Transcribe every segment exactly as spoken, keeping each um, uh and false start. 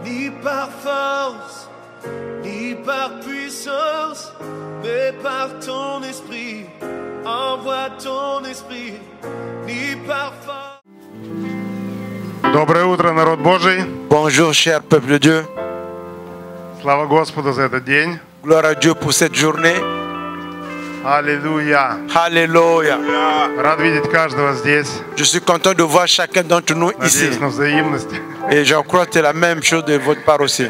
ni par force, ni par puissance, mais par ton esprit. Envoie ton esprit, ni par force. Доброе утро, народ Божий. Bonjour, cher peuple de Dieu. Слава Господу за этот день. Gloire à Dieu pour cette journée. Аллилуйя. Alléluia. Рад видеть каждого здесь. Je suis content de voir chacun d'entre nous ici. Надеюсь на взаимность. Et je crois que c'est la même chose de votre part aussi.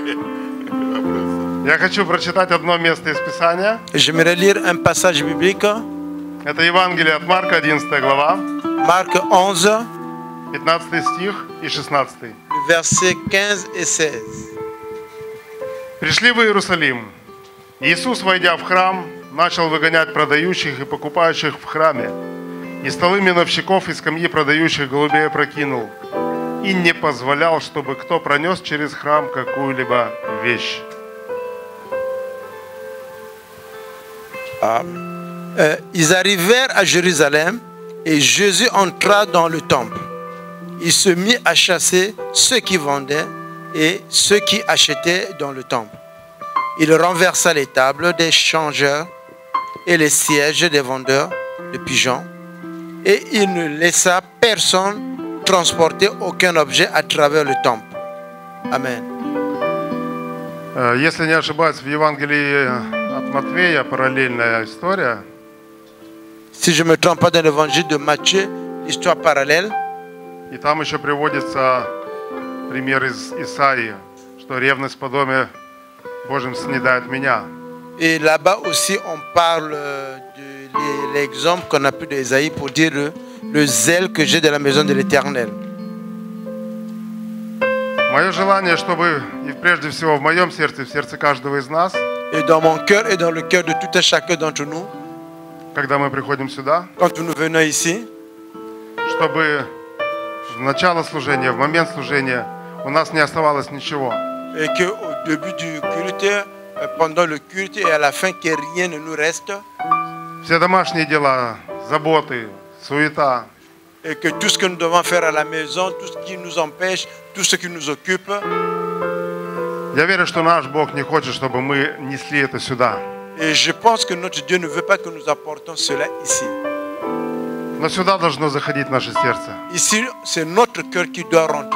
Я хочу прочитать одно место из Писания. J'aimerais lire un passage biblique. Это Евангелие от Марка, одиннадцатая глава, Marc onze, пятнадцатый стих и шестнадцатый. versets quinze et seize. Пришли в Иерусалим. Иисус, войдя в храм, начал выгонять продающих и покупающих в храме. И столы миновщиков и скамьи продающих голубей опрокинул. И не позволял, чтобы кто пронес через храм какую-либо вещь. Ah. Euh, ils arrivèrent à Jérusalem et Jésus entra dans le temple. Il se mit à chasser ceux qui vendaient et ceux qui achetaient dans le temple. Il renversa les tables des changeurs et les sièges des vendeurs de pigeons et il ne laissa personne transporter aucun objet à travers le temple. Amen. Если не ошибаюсь, в Евангелии от Матфея параллельная история. Si je ne me trompe pas, dans l'évangile de Matthieu, histoire parallèle. И там еще приводится пример из Исаии, что ревность по доме Божьем снедает меня. Et là-bas aussi, on parle de l'exemple qu'on a pu d'Ésaïe pour dire le, le zèle que j'ai de la maison de l'Éternel. Мое желание, чтобы и прежде всего в моем сердце, в сердце каждого из нас, et dans mon cœur et dans le cœur de tout un chacun d'entre nous, когда мы приходим сюда, quand nous venons ici, чтобы в начало служения, в момент служения у нас не оставалось ничего. Et qu'au début du culte, pendant le culte et à la fin, que rien ne nous reste. Все домашние дела, заботы, суета. Et que tout ce que nous devons faire à la maison, tout ce qui nous empêche, tout ce qui nous occupe. Я верю, что наш Бог не хочет, чтобы мы несли это сюда. Et je pense que notre Dieu ne veut pas que nous apportons cela ici. Но сюда должно заходить наше сердце. Ici, c'est notre cœur qui doit rentrer.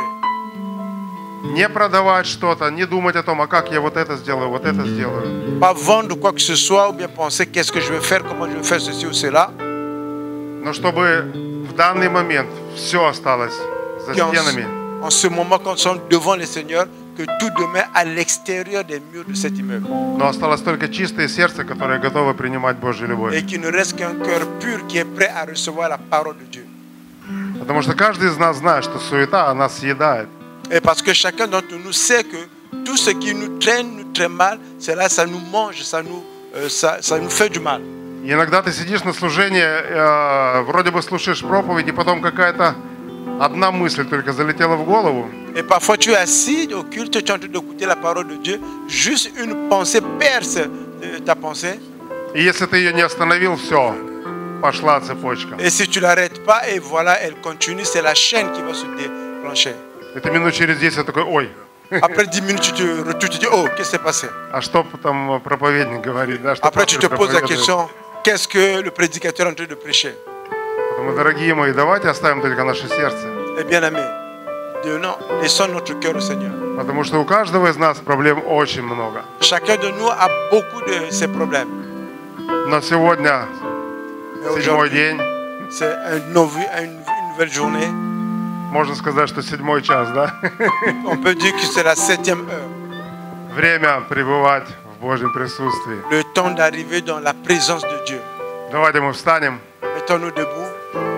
Не продавать что-то, не думать о том, а как я вот это сделаю, вот это сделаю. Pas vendre quoi que ce soit ou bien penser qu'est-ce que je vais faire, comment je vais faire ceci ou cela. Но чтобы в данный момент все осталось за стенами. En ce moment, quand nous sommes devant le Seigneur, que tout demeure à l'extérieur des murs de cet immeuble. Но осталось только чистое сердце, которое готово принимать Божью любовь. Et qu'il ne reste qu'un cœur pur qui est prêt à recevoir la parole de Dieu. Потому что каждый из нас знает, что суета, она съедает. Et parce que chacun d'entre nous sait que tout ce qui nous traîne, nous traîne mal, cela, ça nous mange, ça nous, euh, ça, ça nous fait du mal. И иногда ты сидишь на служении, э, вроде бы слушаешь проповедь, и потом какая-то одна мысль только залетела в голову. Et parfois tu es assis au culte, tu es en train d'écouter la parole de Dieu, juste une pensée perce ta pensée. И если ты ее не остановил, все, пошла цепочка. Et si tu l'arrêtes pas, et voilà, elle continue, c'est la chaîne qui va se déclencher. Это минут через десять такой, ой. Après dix minutes, tu te retrouves, tu te dis, oh, qu'est-ce qui s'est passé? А что там проповедник говорит? Да, что Après, tu te poses la question, qu'est-ce que le prédicateur est en train de prêcher? Поэтому, дорогие мои, давайте оставим только наше сердце. Eh bien, amis, non, laissons notre cœur au Seigneur. Потому что у каждого из нас проблем очень много. Chacun de nous a beaucoup de ces problèmes. Но сегодня седьмой день. C'est une nouvelle journée. Можно сказать, что седьмой час, да? On peut dire que c'est la septième heure. Время пребывать в Божьем присутствии. Le temps d'arriver dans la présence de Dieu. Давайте мы встанем. Mettons-nous debout.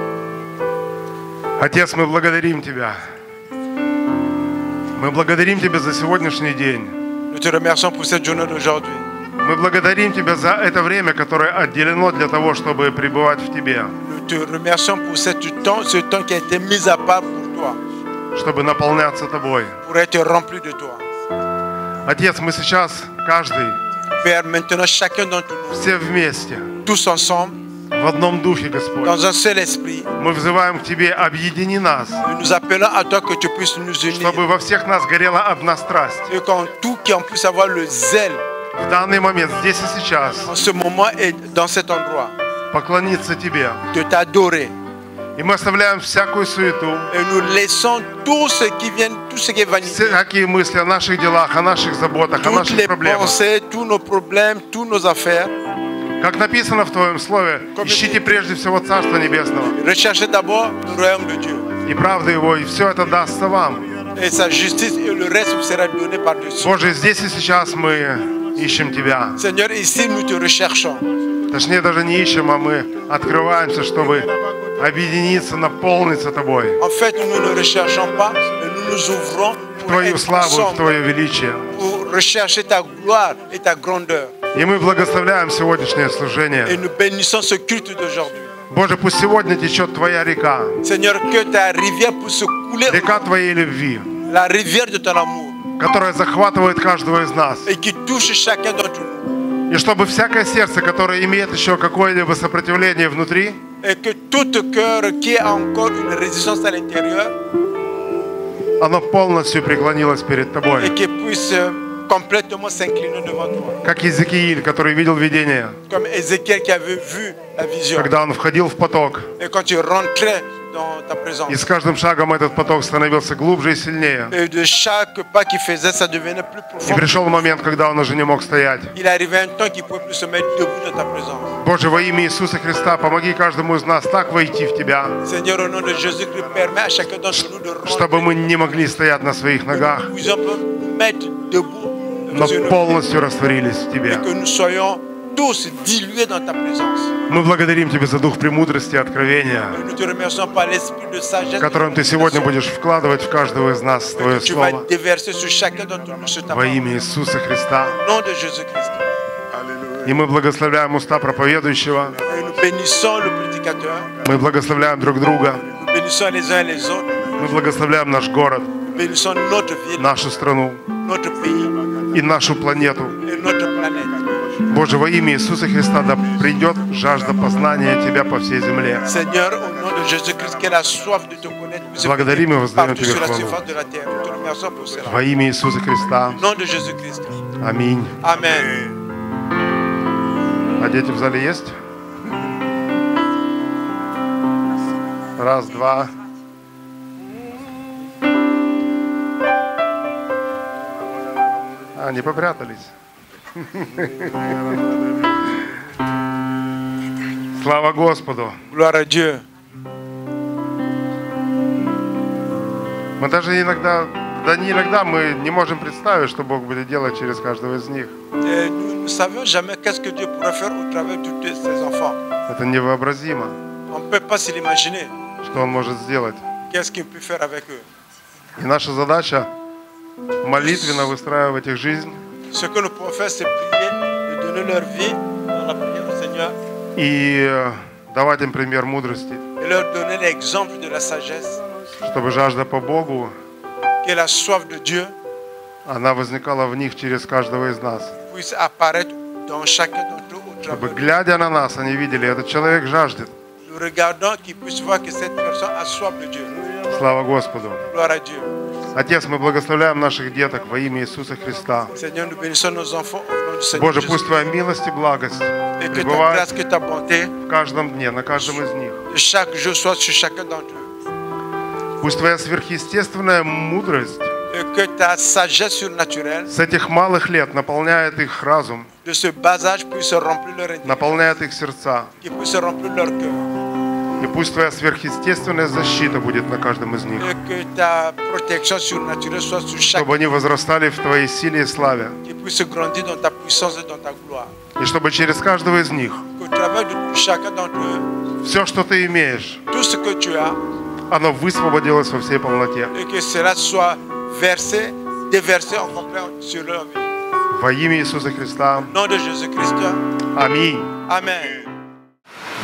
Отец, мы благодарим Тебя. Мы благодарим Тебя за сегодняшний день. Nous te remercions pour cette journée d'aujourd'hui. Мы благодарим Тебя за это время, которое отделено для того, чтобы пребывать в Тебе. Nous te remercions pour ce temps, ce temps qui a été mis à part pour toi. Чтобы наполняться Тобой. Pour être rempli de toi. Отец, мы сейчас, каждый, Père, maintenant chacun d'entre nous, все вместе, tous ensemble, в одном духе, Господь. dans un seul esprit. Мы взываем к Тебе, объедини нас, Et nous appelons à toi que tu puisses nous unir. чтобы во всех нас горела одна страсть. Et qu'en tout, qu'on puisse avoir le zèle В данный момент, здесь и сейчас, en ce moment et dans cet endroit, поклониться Тебе. de t'adorer. И мы оставляем всякую суету, Et nous laissons tout ce qui vient, tout ce qui est vanité. всякие мысли о наших делах, о наших заботах, о Toutes наших les проблемах. pensées, tous nos problèmes, toutes nos affaires. Как написано в Твоем Слове, ищите прежде всего Царство Небесного Recherchez d'abord le royaume de Dieu. и правду Его, и все это дастся вам. Et sa justice et le reste vous sera donné par-dessus. Боже, здесь и сейчас мы ищем Тебя. Seigneur, ici nous te recherchons. Точнее, даже не ищем, а мы открываемся, чтобы объединиться, наполниться Тобой. En fait, nous ne recherchons pas, mais nous nous ouvrons В pour Твою être славу, в ensemble, Твое величие. pour rechercher ta gloire et ta grandeur. И мы благословляем сегодняшнее служение. Et nous bénissons ce culte d'aujourd'hui. Боже, пусть сегодня течет Твоя река, Seigneur, que ta rivière puisse couler, река Твоей любви, la rivière de ton amour, которая захватывает каждого из нас. et qui touche chacun d'entre nous. И чтобы всякое сердце, которое имеет еще какое-либо сопротивление внутри, Et que tout cœur qui a encore une résistance à l'intérieur, оно полностью преклонилось перед et Тобой. qui puisse euh, complètement s'incliner devant toi. Как Иезекииль, который видел видение, Comme Ézéchiel qui avait vu la vision. когда он входил в поток, Et quand tu rentrais dans ta présence. и с каждым шагом этот поток становился глубже и сильнее. Et de chaque pas qu'il faisait, ça devenait plus И profond. пришел момент, когда он уже не мог стоять. Il arrivait un temps qu'il ne pouvait plus se mettre debout dans ta présence. Bоже, во имя Иисуса Христа, помоги каждому из нас так войти в Тебя, Seigneur, au nom de Jésus-Christ, permets à chacun d'entre nous de rentrer. чтобы мы не могли стоять на своих ногах, Nous puissions nous mettre debout но sur nos полностью растворились в pieds, Тебе. et que nous soyons tous dilués dans ta présence. Мы благодарим Тебя за дух премудрости и откровения, Et nous te remercions par l'esprit de sagesse которым Ты сегодня будешь вкладывать в каждого из нас Твое que tu vas Слово. déverser sur chacun d'entre nous sur ta Во parole. имя Иисуса Христа. Au nom de Jésus-Christ. И мы благословляем уста проповедующего, Et nous bénissons le prédicateur. мы благословляем друг друга, Nous bénissons les uns et les autres. мы благословляем наш город, Nous bénissons notre ville, нашу страну notre pays и нашу планету. et notre planète. Боже, во имя Иисуса Христа да придет жажда познания Тебя по всей земле. Seigneur, au nom de Jésus-Christ, qu'elle a soif de te connaître, puisse Благодарим и venir воздаем partout Тебе sur la хвалу. surface de la terre. Nous te remercions pour cela. Во имя Иисуса Христа. Au nom de Jésus-Christ. Аминь. Amen. А дети в зале есть? Раз, два. А, они попрятались. Слава Господу. Gloire à Dieu. Мы даже иногда, да не иногда, мы не можем представить, что Бог будет делать через каждого из них. Et nous ne savions jamais qu'est-ce que Dieu pourrait faire au travers de tous ses enfants. Это невообразимо, On ne peut pas se l'imaginer. что Он может сделать. Qu'est-ce qu'il peut faire avec eux. И наша задача молитвенно выстраивать их жизнь Ce que nous pouvons faire, c'est prier et donner leur vie dans la prière au Seigneur и э, давать им пример мудрости, et leur donner l'exemple de la sagesse, чтобы жажда по Богу, que la soif de Dieu она возникала в них через каждого из нас. puisse apparaître dans chacun d'entre eux au Чтобы, travers de глядя на нас, они видели, этот человек жаждет. nous. Nous regardons, qu'ils puissent voir que cette personne a soif de Dieu. Слава Господу. Gloire à Dieu. Отец, мы благословляем наших деток во имя Иисуса Христа. Seigneur, nous bénissons nos enfants au nom du Seigneur Боже, Jésus. пусть Твоя милость и благость Et que ta пребывают grâce, que ta bonté, в каждом дне, на каждом из них. de chaque jour soit sur chacun d'entre eux. Пусть Твоя сверхъестественная мудрость Et que ta sagesse surnaturelle с этих малых лет наполняет их разум, de ce bas âge puisse remplir leur intérieur, наполняет их сердца. qui puisse remplir leur cœur. И пусть Твоя сверхъестественная защита будет на каждом из них. Et que ta protection surnaturelle soit sur chaque, Чтобы они возрастали в Твоей силе и славе. qui puisse grandir dans ta puissance et dans ta gloire. И чтобы через каждого из них Qu'au travers de chacun d'entre eux, все, что Ты имеешь, tout ce que tu as, оно высвободилось во всей полноте. et que cela soit versé, déversé en complet sur leur vie. Во имя Иисуса Христа. Au nom de Jésus-Christ. Аминь. Amen.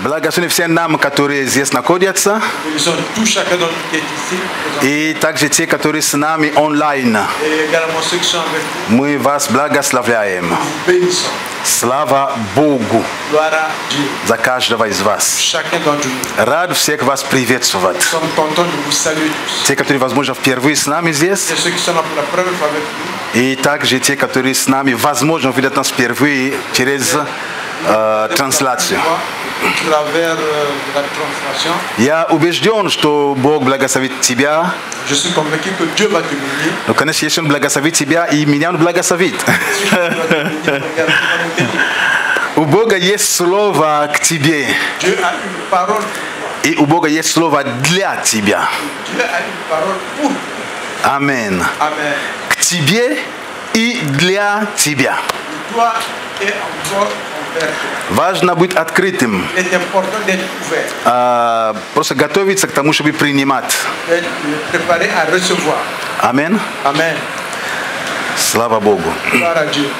Благословен все нам, которые здесь находятся, Bénissons tout chacun d'entre nous qui est ici. présent. и также те, которые с нами онлайн. Et également ceux qui sont avec nous. Мы вас благословляем. Nous bénissons. Слава Богу Gloire à Dieu. за каждого из вас. Chacun d'entre nous. Рад всех вас приветствовать. Nous sommes contents de vous saluer tous. Те, которые, возможно, впервые с нами здесь, Et ceux qui sont là pour la première fois avec nous. и также те, которые с нами, возможно, видят нас впервые через э, трансляцию. À travers euh, la translation. Я убежден, что Бог благословит тебя. Je suis convaincu que Dieu va te bénir. Но, конечно, если Он благословит тебя, и меня Он благословит. Si Dieu va te bénir, regarde, il va nous bénir. У Бога есть слово к тебе, Dieu a une parole. и у Бога есть слово для тебя. Dieu a une parole pour toi. Аминь. Amen. К тебе и для тебя. Pour toi et encore envers toi. Важно быть открытым, Il est important d'être ouvert, а, просто готовиться к тому, чтобы принимать. d'être préparé à recevoir. Аминь. Amen. Слава Богу. Gloire à Dieu.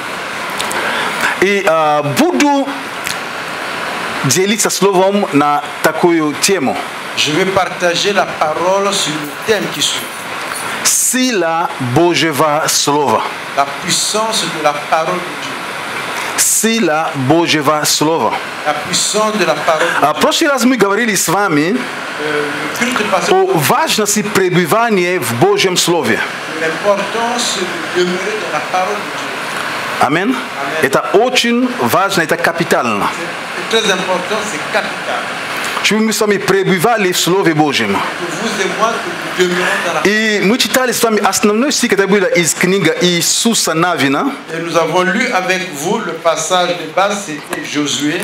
И а, буду делиться словом на такую тему. Je vais partager la parole sur le thème qui suit. Сила Божьего Слова. La puissance de la parole de Dieu. Сила Божьего Слова. La puissance de la parole de А, В прошлый раз мы говорили с вами Dieu. Le culte passé, о важности пребывания в Божьем Слове. l'importance de demeurer dans la parole de Dieu. Аминь. Это очень важно, это капитально. C'est très important, c'est capital. Чтобы мы с вами пребывали в Слове Божьем. Que vous et moi, que nous demeurons dans la И мы читали с вами основной стих, это было из книги Иисуса Навина. Et nous avons lu avec vous le passage de base, c'était Josué.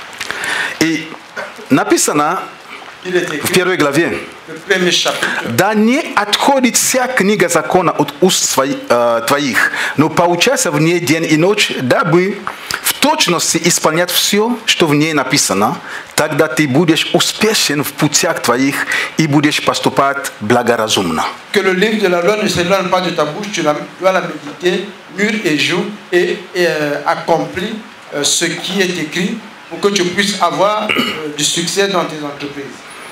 И написано Il est в écrit, первой главе: le premier chapitre. «Да не отходит вся книга закона от уст свои- э, твоих, но поучайся в ней день и ночь, дабы в точности исполнять все, что в ней написано. Тогда ты будешь успешен в путях твоих и будешь поступать благоразумно». Que le livre de la loi ne s'éloigne pas de ta bouche, tu la- dois la méditer nuit et jour et, et euh, accomplis euh, ce qui est écrit pour que tu puisses avoir euh, du succès dans tes entreprises.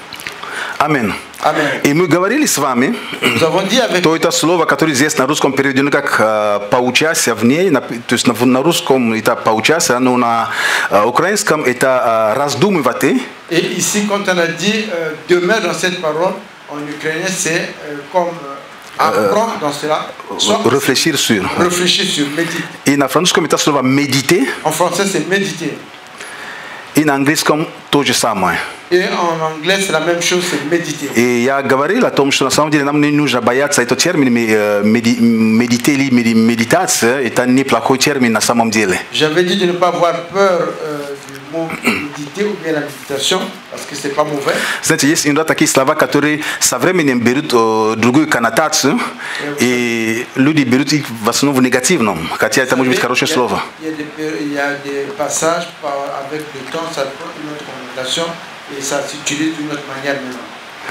Аминь. Amen. И мы говорили с вами, Nous avons dit avec то это слово, которое здесь на русском переведено как э, «поучайся в ней», на- то есть на, на русском это «поучайся», но на э, украинском это э, «раздумывать». et ici quand on a dit euh, demeure dans cette parole, en ukrainien c'est euh, comme euh, apprendre dans cela, soit Réfléchir sur. réfléchir sur, méditer. И на французском это слово «méditer», En français c'est méditer. и на английском то же самое. Et en anglais c'est la même chose, c'est méditer. И я говорил о том, что на самом деле нам не нужно бояться этого термина э, меди- «медите» или меди- «медитация». Это неплохой термин на самом деле. J'avais dit de ne pas avoir peur euh, du mot méditer ou bien la méditation, parce que c'est pas mauvais. Знаете, есть иногда такие слова, которые со временем берут э, другую коннотацию, и люди берут их в основном в негативном, хотя это может быть хорошее Il y a- слово. Il y a des, péri- il y a des passages par- avec le temps, ça prend une autre connotation et ça s'utilise d'une autre manière maintenant.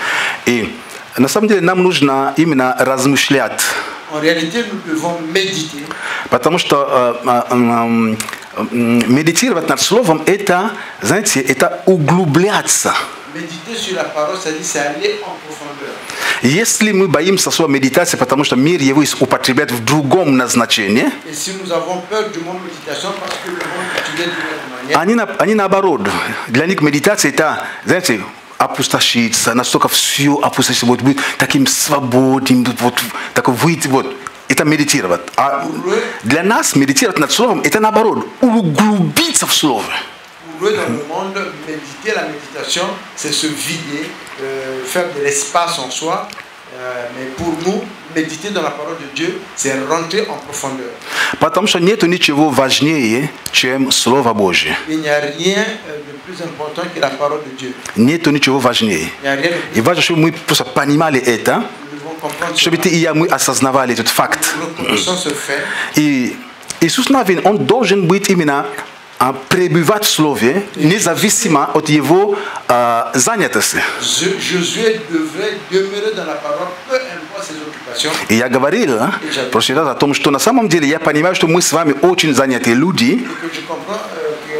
И на самом деле нам нужно именно размышлять, En réalité, nous devons méditer. потому что э, э, э, медитировать над словом это, знаете, это углубляться. Méditer sur la parole, c'est-à-dire c'est aller en profondeur. Если мы боимся слова медитация, потому что мир его употребляет в другом назначении, Et si nous avons peur du mot méditation, parce que le monde utilise d'une autre manière, они, на- они наоборот. Для них медитация это, знаете, опустошиться, настолько все опустошиться, вот быть таким свободным, вот такой выйти, вот. Это медитировать. А для нас медитировать над словом это наоборот, углубиться в слово. pour eux, dans le monde, méditer, la méditation, c'est se vider, euh, faire de l'espace en soi. Euh, mais pour nous, méditer dans la parole de Dieu, c'est rentrer en profondeur. Потому что нету ничего важнее, чем Слово Божье. Il n'y a rien euh, de plus important que la parole de Dieu. Нету ничего важнее. Il n'y a rien de plus. И важно, чтобы мы просто понимали это, Nous devons comprendre чтобы ты cela. и я мы осознавали этот факт. Nous reconnaissons ce fait. И Иисус Навин, он должен быть именно а, пребывать в Слове, независимо от его а, занятости. Je- Josué devrait demeurer dans la parole, peu importe ses occupations. И я говорил а, в прошлый раз о том, что на самом деле я понимаю, что мы с вами очень занятые люди, Et que je comprends euh, qu'en réalité,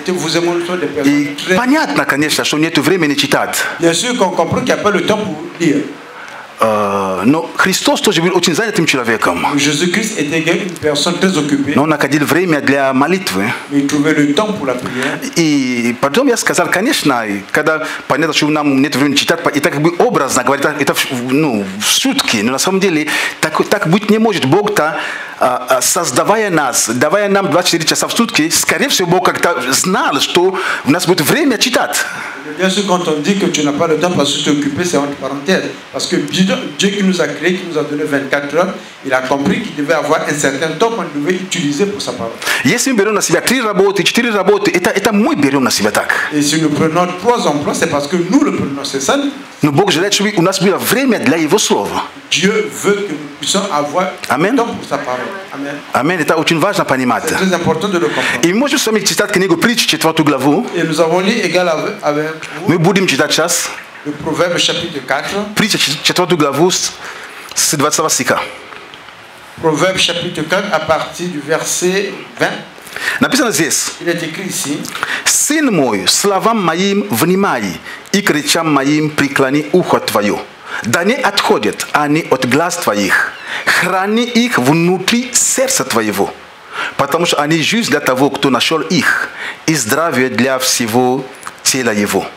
vous aimez le des personnes И très... понятно, конечно, что нет времени читать. Bien sûr qu'on comprend qu'il n'y a pas le temps pour lire. Э, Но Христос тоже был очень занятым человеком. Jésus-Christ était une personne très occupée, Но он находил время для молитвы. mais il trouvait le temps pour la prière. И потом я сказал, конечно, и когда понятно, что нам нет времени читать, и так как бы образно говорить, это ну, в шутке, но на самом деле так, так быть не может. Бог-то, создавая нас, давая нам двадцать четыре часа в сутки, скорее всего, Бог как-то знал, что у нас будет время читать. Bien sûr, quand on dit que tu n'as pas le temps parce que tu es occupé, c'est entre parenthèses. Parce que Dieu, Dieu qui nous a créé, qui nous a donné vingt-quatre heures, il a compris qu'il devait avoir un certain temps qu'on devait utiliser pour sa parole. Если мы берем на себя три работы, четыре работы, это, это мы берем на себя так. Et si nous prenons trois emplois, c'est parce que nous le prenons, c'est ça. Но Бог желает, чтобы у нас было время для Его Слова. Dieu veut que nous puissions avoir Amen. le temps pour sa parole. Amen. Аминь. Это очень важно понимать. C'est très important de le comprendre. И мы можем с вами читать книгу Притч, четвертую главу. Et nous avons lu égal avec, avec vous Мы будем читать сейчас le Proverbe chapitre quatre. Притча, четвертую главу с с двадцатого стиха. Proverbe chapitre quatre à partir du verset vingt. Написано здесь: Il est écrit ici: «Сын мой, словам моим внимай, и к речам моим преклони ухо твое. Да не отходят они от глаз твоих, храни их внутри сердца твоего, потому что они жизнь для того, кто нашел их, и здравие для всего тела его».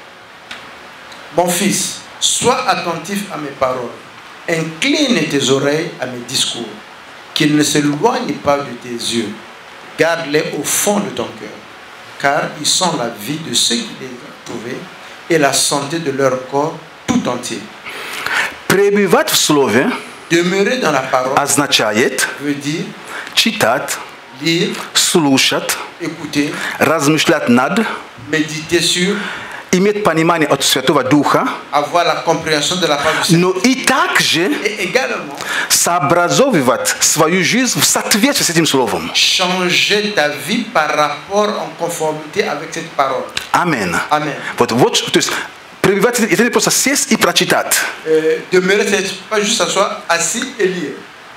Mon fils, sois attentif à mes paroles. Incline tes oreilles à mes discours. Qu'ils ne s'éloignent pas de tes yeux. Garde-les au fond de ton cœur. Car ils sont la vie de ceux qui les ont trouvés et la santé de leur corps tout entier. Пребывать в слове Demeurer dans la parole означает veut dire читать, lire, слушать, écouter, размышлять над, méditer sur, иметь понимание от Святого Духа, avoir la compréhension de la parole du Seigneur. но и также Et également, сообразовывать свою жизнь в соответствии с этим словом. changer ta vie par rapport en conformité avec cette parole. Аминь. Amen. Вот, вот, то есть, пребывать, это не просто сесть и прочитать. Euh, demeurer, c'est pas juste s'asseoir assis et lire.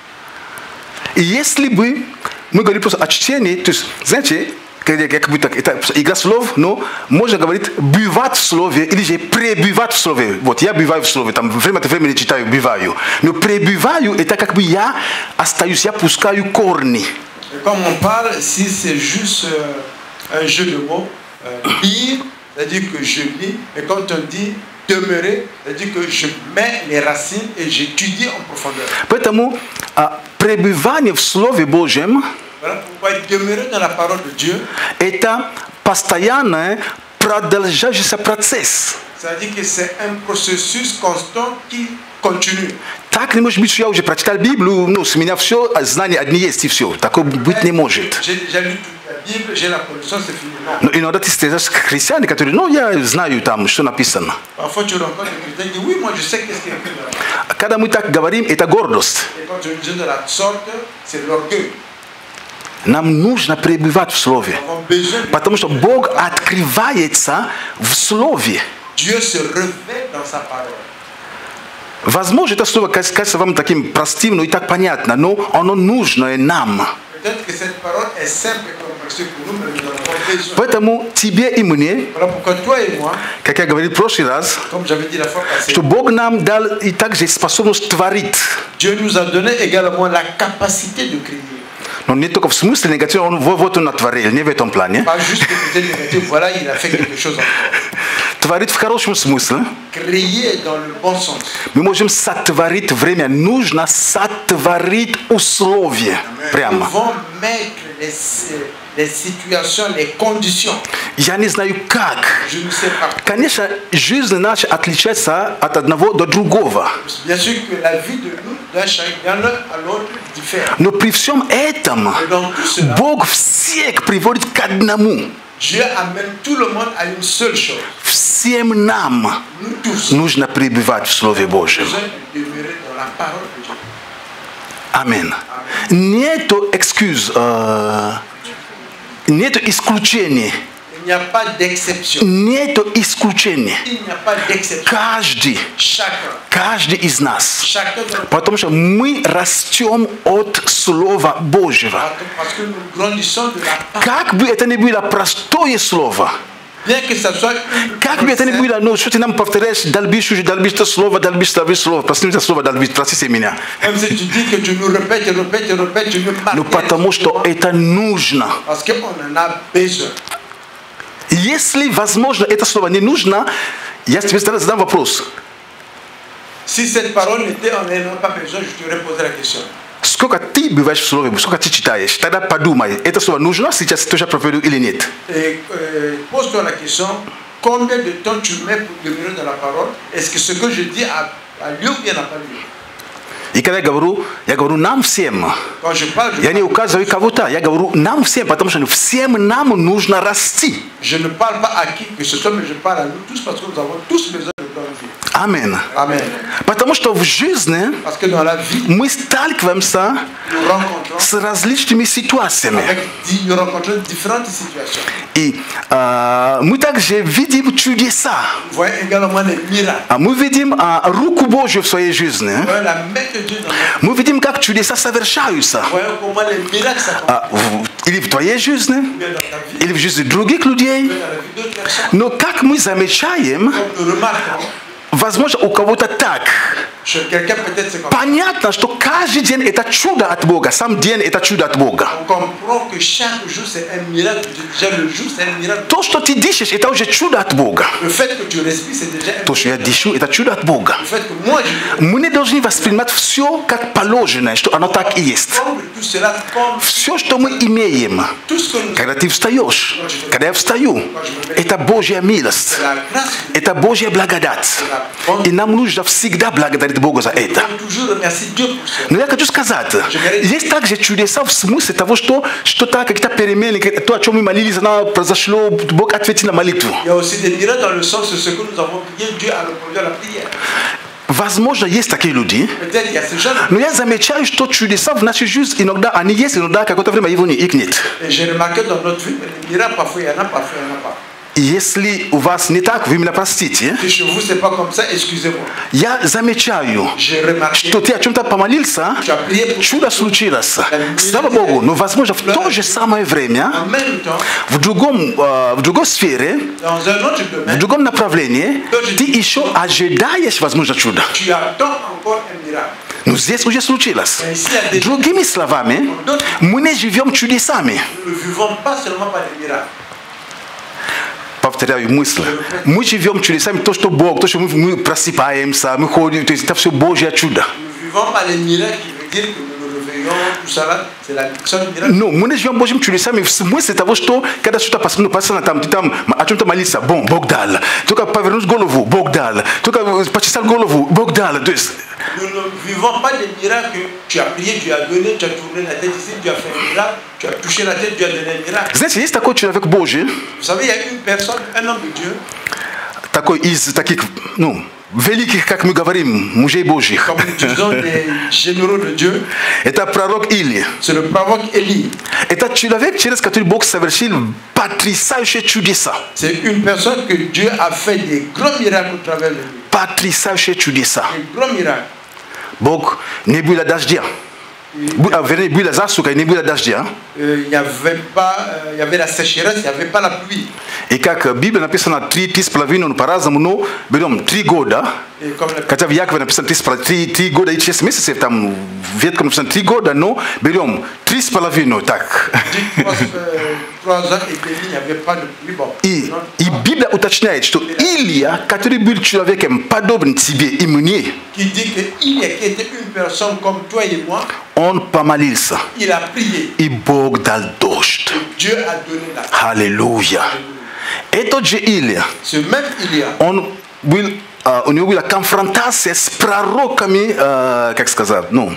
И если бы мы говорили просто о чтении, то есть, знаете, как будто это игра слов, но можно говорить бывать в слове или же пребывать в слове. Вот я бываю в слове, там время от времени читаю, бываю. Но пребываю, это как бы я остаюсь, я пускаю корни. Et comme on parle, si c'est juste euh, un jeu de mots, euh, lire, c'est-à-dire que je lis, et quand on dit demeurer, c'est-à-dire que je mets les racines et j'étudie en profondeur. Поэтому а, пребывание в Слове Божьем Voilà pourquoi demeurer dans la parole de Dieu, это постоянный продолжающийся процесс. c'est-à-dire que c'est un processus constant qui continue. Так не может быть, что я уже прочитал Библию, ну, с меня все, знания одни есть и все. Такого быть не может. J'ai déjà lu toute la Bible, j'ai la connaissance, c'est fini. Non. Но иногда ты встретишь христиане, которые, ну, я знаю там, что написано. Parfois tu rencontres des chrétiens qui disent oui, moi je sais qu'est-ce qui est écrit là. Когда мы так говорим, это гордость. Et quand je dis de la sorte, c'est l'orgueil. Нам нужно пребывать в Слове. Nous avons besoin de Потому что Бог открывается в Слове. Dieu se révèle dans sa parole. Возможно, это слово кажется вам таким простым, но и так понятно, но оно нужно нам. Peut-être que cette parole est simple et complexe pour nous, mais nous en avons besoin. Поэтому тебе и мне, Voilà pourquoi toi et moi, как я говорил в прошлый раз, comme j'avais dit la fois passée, что Бог нам дал и также способность творить. Dieu nous a donné également la capacité de créer. Но не только в смысле негативном, он вот он натворил, не в этом плане. Pas juste le côté négatif, voilà, il a fait quelque chose encore. Творить в хорошем смысле. Créer dans le bon sens. Мы можем сотворить время. Нужно сотворить условия. Nous Прямо. devons mettre les, les situations, les conditions. Я не знаю как. Je ne sais pas. Конечно, жизнь наша отличается от одного до другого. Bien sûr que la vie de nous, d'un chacun l'un à l'autre, diffère. Но при всем этом Et dans tout cela, Бог всех приводит к одному. Dieu amène tout le monde à une seule chose. Всем нам Nous tous, нужно пребывать в Слове Божьем. besoin de demeurer dans la parole de Dieu. Аминь. Нету экскуз, э, нету исключений. Il Il n'y a pas d'exception. Нету исключения. Il n'y a pas d'exception. Каждый, Chacun, каждый из нас. chacun de nous, Потому что мы растем от Слова Божьего. parce que nous grandissons de la part. Как бы это ни было простое слово, Bien que ça soit une как бы это ни было, но что ты нам повторяешь, дальбишь уже, дальбишь то слово, дальбишь, дальбишь слово, прости это слово, дальбишь, прости меня. même si tu dis que tu nous répètes, et répètes, et répètes, tu nous Ну потому что это нужно. parce qu'on en a besoin. Если, возможно, это слово не нужно, я тебе задам вопрос. Si cette parole n'était, on n'en a pas besoin, je te reposerai la question. Сколько ты бываешь в слове, сколько ты читаешь, тогда подумай, это слово нужно сейчас тоже проповедую или нет. Et euh, pose-toi la question, combien de temps tu mets pour demeurer dans la parole? Est-ce que ce que je dis a, a lieu ou bien n'a pas lieu? И когда я говорю, я говорю нам всем. Quand je parle, je, Я не указываю кого-то, я говорю нам всем, потому что всем нам нужно расти. je ne parle pas à qui que ce soit, mais je parle à nous tous parce que nous avons tous besoin de grandir. Амин. Amen. Потому что в жизни Parce que dans la vie, мы сталкиваемся nous rencontrons, с различными ситуациями. avec, nous rencontrons différentes situations. И а, мы также видим чудеса. Nous voyons également les miracles. А мы видим а, руку Божью в своей жизни. Nous voyons la main de Dieu dans notre vie. Мы видим, как чудеса совершаются. Nous voyons comment les miracles s'accomplissent А, в- или в твоей жизни, bien dans ta vie, или в жизни других людей. bien dans la vie d'autres personnes. Но как мы замечаем, Comme nous remarquons, возможно, у кого-то так. chez quelqu'un peut-être c'est comme Понятно, что каждый день это чудо от Бога. Сам день это чудо от Бога. on comprend que chaque jour c'est un miracle. Déjà le jour c'est un miracle. То, что ты дышишь, это уже чудо от Бога. Le fait que tu respires c'est déjà un То, что я miracle. дышу, это чудо от Бога. Le fait que moi je Мы не должны воспринимать все как положено, что оно так и есть. comprends tout cela comme Все, что мы имеем, tout ce que nous когда ты встаешь, когда я встаю, это Божья милость, la grâce. это Божья благодать. И нам нужно всегда благодарить Бога за это. On toujours remercie Dieu pour ça. Но я хочу сказать, есть также чудеса в смысле того, что что-то, какие-то перемены, то, о чем мы молились, оно произошло, Бог ответил на молитву. Il y a aussi des miracles dans le sens de ce que nous avons prié, Dieu a répondu à la prière. Возможно, есть такие люди, Peut-être il y a ces gens, но я замечаю, что чудеса в нашей жизни иногда они есть, иногда какое-то время его не- их нет. et j'ai remarqué dans notre vie, les miracles parfois il y en a, parfois il n'y en a pas. И если у вас не так, вы меня простите, Si chez vous c'est pas comme ça, excusez-moi. я замечаю, J'ai remarqué, что ты о чем-то помолился, tu as prié pour чудо случилось. Слава Богу, но возможно в то же самое время, en même temps, в другом, э, в другой сфере, dans un autre в domaine, другом направлении, ты еще ожидаешь, возможно, чудо. tu attends encore un miracle. Но здесь уже случилось. Mais ici, il y a des Другими словами, мы не живем чудесами. nous ne vivons pas seulement par des miracles. Повторяю мысль. Мы живем чудесами, то, что Бог, то, что мы, мы просыпаемся, мы ходим, то есть это все Божье чудо. Nous vivons par les miracles qui veut dire que nous nous réveillons, tout ça là, c'est la seule miracle. Но мы не живем Божьим чудесами в смысле того, что когда что-то постоянно, постоянно там, ты там о чем-то молиться, бом, Бог дал. Только повернуть голову, Бог дал. Только почесать голову, Бог дал. То есть Nous ne vivons pas des miracles que tu as prié, tu as donné, tu as tourné la tête ici, tu as fait un miracle, tu as touché la tête, tu as donné un miracle. знаете, есть такой человек Божий, Vous savez, il y a une personne, un homme de Dieu, такой из таких, ну, великих, как мы говорим, мужей Божьих. comme nous disons des généraux de Dieu, Это пророк Или. c'est le proroque Élie. Это человек, через который Бог совершил потрясающие чудеса. C'est une personne que Dieu a fait des grands miracles au travers de lui. Потрясающие чудеса. Des grands miracles. Бог не было дождя. Бу- а, Вернее, было засуха, и не было дождя. Euh, Il n'y avait pas, euh, il y avait la sécheresse, il n'y avait pas la pluie. И как в Библии написано три, три с половиной, по-разному, но берем три года. Et comme la Хотя в Якове написано три, с половиной- три, три года и шесть месяцев, там в Ветхом написано три года, но берем три с половиной, так. dit trois, euh, trois ans et demi, il n'y avait pas de pluie. Bon. И, Non, и Библия уточняет, что Илия, который был человеком подобным тебе и мне, qui dit qu'il qui était une personne comme toi et moi, он помолился, il a prié. и Бог дал дождь. Dieu a donné la Аллилуйя. Этот же Илия, Ce même Ilia, он был, а, у него была конфронтация с пророками, а, как сказать, ну,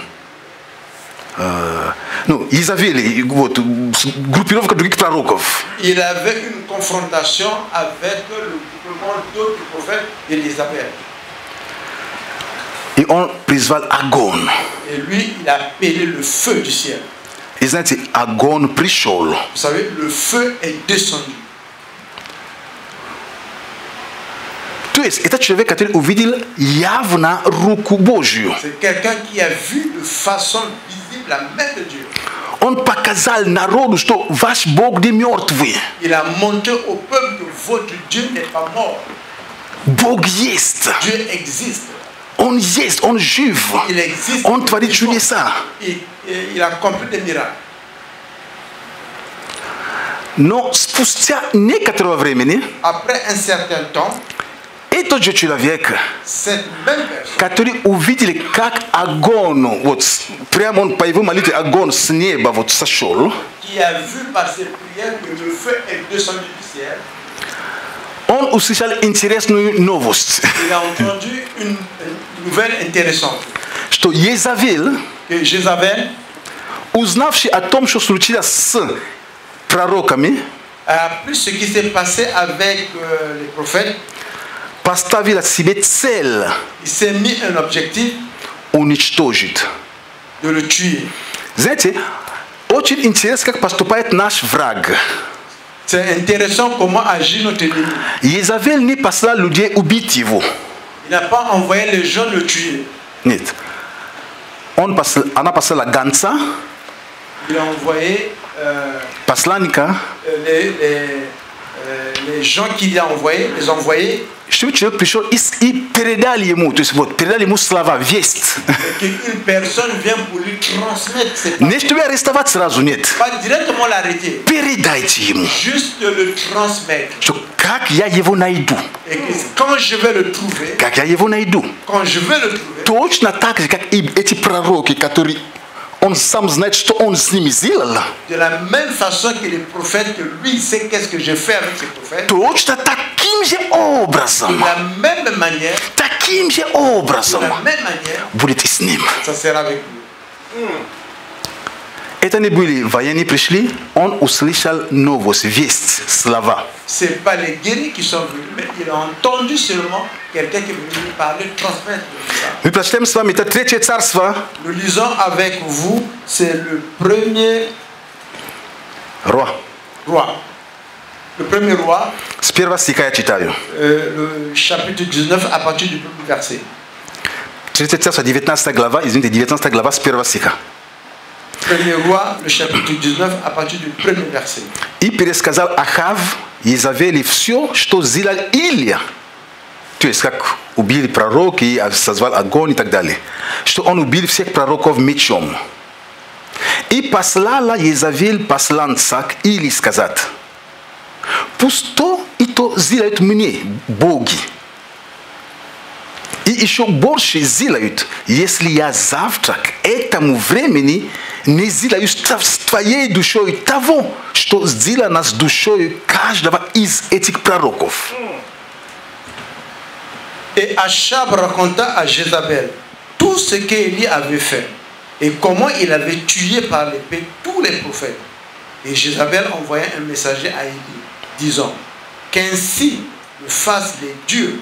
а, ну, Изавели, вот, с группировка других пророков. il avait une confrontation avec le groupement d'autres prophètes d'Élisabeth. И он призвал огонь. Et lui, il a appelé le feu du ciel. И знаете, огонь пришел. Vous savez, le feu est descendu. есть это человек, который увидел явно руку Божью. C'est quelqu'un qui a vu de façon visible la main de Dieu. Он показал народу, что ваш Бог не мертвый. Il a montré au peuple que votre Dieu n'est pas mort. Бог есть. Dieu existe. Он есть, он жив. Il existe. Он творит чудеса. Il, il accomplit des miracles. Но спустя некоторое времени Après un certain temps, этот же человек, cette même personne который увидели, как огонь, вот прямо он по его молитве огонь с неба вот сошел, qui a vu par ses prières que le feu est descendu du ciel, он услышал интересную новость, il a entendu une, une nouvelle intéressante. что Езавель, Que Jézabel, узнавший о том, что случилось с пророками, a appris ce qui s'est passé avec euh, les prophètes. поставила себе цель Il s'est mis un objectif уничтожить. de le tuer. Знаете, очень интересно, как поступает наш враг. C'est intéressant comment agit notre ennemi. Езавель не послал людей убить его. Il n'a pas envoyé les gens le tuer. Нет. Он посл... Она послала гонца, Il a envoyé euh, посланника, les, les, euh, les gens qu'il a envoyés, les envoyés, чтобы человек пришел и, с- и передал ему, то есть вот, передал ему слова, весть. et qu'une personne vient pour lui transmettre ses Не чтобы арестовать сразу, нет. pas directement l'arrêter, Передайте ему, juste de le transmettre. что как я его найду, Et que quand je vais le trouver, как я его найду. quand je vais le trouver, Точно так же, как и эти пророки, которые он сам знает, что он с ними сделал. de la même façon que les prophètes, que lui il sait qu'est-ce que je fais avec ces prophètes, Точно таким же de образом, la même manière, таким же de образом la même manière, будет и с ним. ça sera avec lui. Это не были военные пришли, он услышал новость, весть, слова. Ce n'est pas les guéris qui sont venus, mais il a entendu seulement quelqu'un qui est venu lui parler, transmettre ça. Мы прочитаем с вами, это Третье царство, Nous lisons avec vous, c'est le premier Рой. roi. Le premier roi, С первого стиха я читаю. euh, le chapitre dix-neuf, à partir du premier verset. Третье царство, девятнадцатая глава, извините, девятнадцатая глава с первого стиха. Premier roi, le chapitre dix-neuf, à partir du premier verset. И пересказал Ахав Езавели все, что сделал Илия. То есть, как убили пророки, созвал огонь и так далее. Что он убил всех пророков мечом. И послала Езавель посланца к Илии сказать: пусть то и то сделают мне боги. И еще больше сделают, если я завтра к этому времени не сделаю с твоей душой того, что сделано с душой каждого из этих пророков. Et Achab raconta à Jézabel tout ce qu'Élie avait fait et comment il avait tué par l'épée tous les prophètes. Et Jézabel envoya un messager à Élie, disant qu'ainsi le fassent les dieux,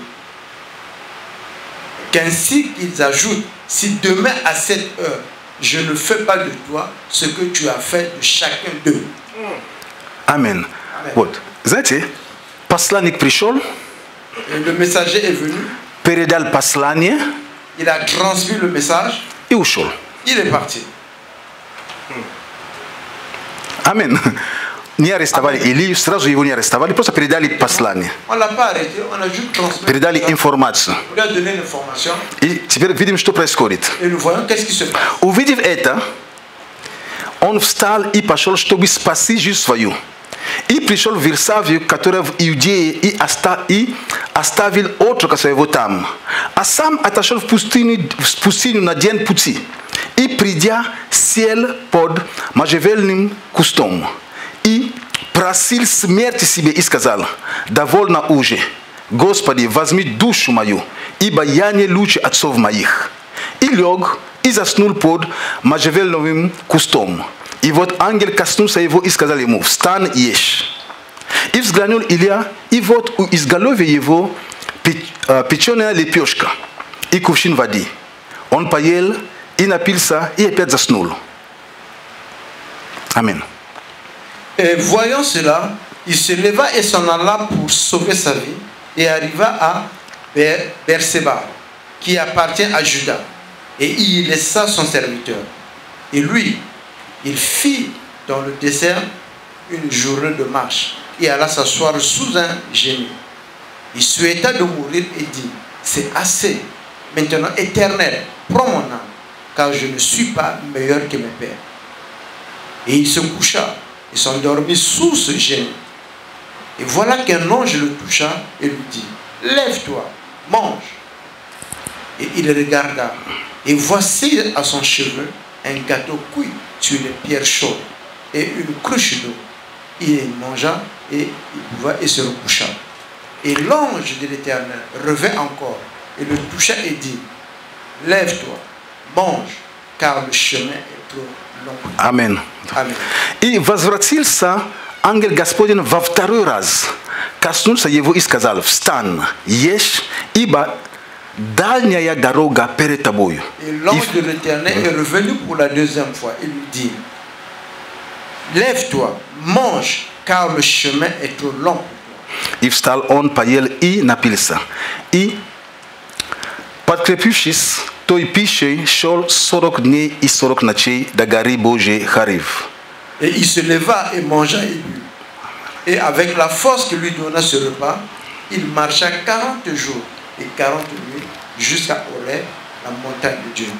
qu'ainsi qu'ils ajoutent, si demain à cette heure je ne fais pas de toi ce que tu as fait de chacun d'eux. Amen. Вот. Знаете, посланник пришел, Et le messager est venu, передал послание il a transmis le message, и ушел. il est parti. Амен. Не арестовали Илию, сразу его не арестовали, просто передали послание, On ne l'a pas arrêté, on a juste transmis. передали информацию. On lui a donné l'information И теперь видим, что происходит. et nous voyons qu'est-ce qui se passe. Увидев это, он встал и пошел, чтобы спасти жизнь свою. И пришел в Вирсавию, которая в Иудее, и, оста- и оставил отрока своего там. А сам отошел в пустыню, в пустыню на день пути. И, придя, сел под можжевельным кустом. И просил смерти себе и сказал: довольно уже, Господи, возьми душу мою, ибо я не лучше отцов моих. И лег, и заснул под можжевельным кустом. И вот ангел коснулся его и сказал ему: встань, ешь. И взглянул Илья, и вот у изголовья его печеная лепешка и кувшин воды. Он поел и напился, и опять заснул. Аминь. Et voyant cela, il se leva et s'en alla pour sauver sa vie et arriva à Ber- Berseba, qui appartient à Juda. Et il y laissa son serviteur. Et lui, il fit dans le désert une journée de marche et alla s'asseoir sous un génie. Il souhaita de mourir et dit, c'est assez. Maintenant, Éternel, prends mon âme, car je ne suis pas meilleur que mes pères. Et il se coucha et s'endormit sous ce génie. Et voilà qu'un ange le toucha et lui dit, lève-toi, mange. Et il regarda, et voici à son cheveu un gâteau cuit sur les pierres chaudes et une cruche d'eau. Il mangea et il boua et se recoucha. Et l'ange de l'Éternel revint encore et le toucha et dit, lève-toi, mange, car le chemin est trop long. Amen. Amen. I возвратился ангел Господень во второй раз. Коснулся его и сказал, встань, ешь, ибо дальняя дорога перед тобою. Et l'ange de l'Éternel est revenu pour la deuxième fois et lui dit, lève-toi, mange, car le chemin est trop long. И встал он, поел и напился. И, подкрепившись той пищей, шел сорок дней и сорок ночей до горы Божией Харив. Et il se leva et mangea et but. Et avec la force que lui donna ce repas, il marcha quarante jours et quarante nuits jusqu'à Horeb, la montagne de Dieu.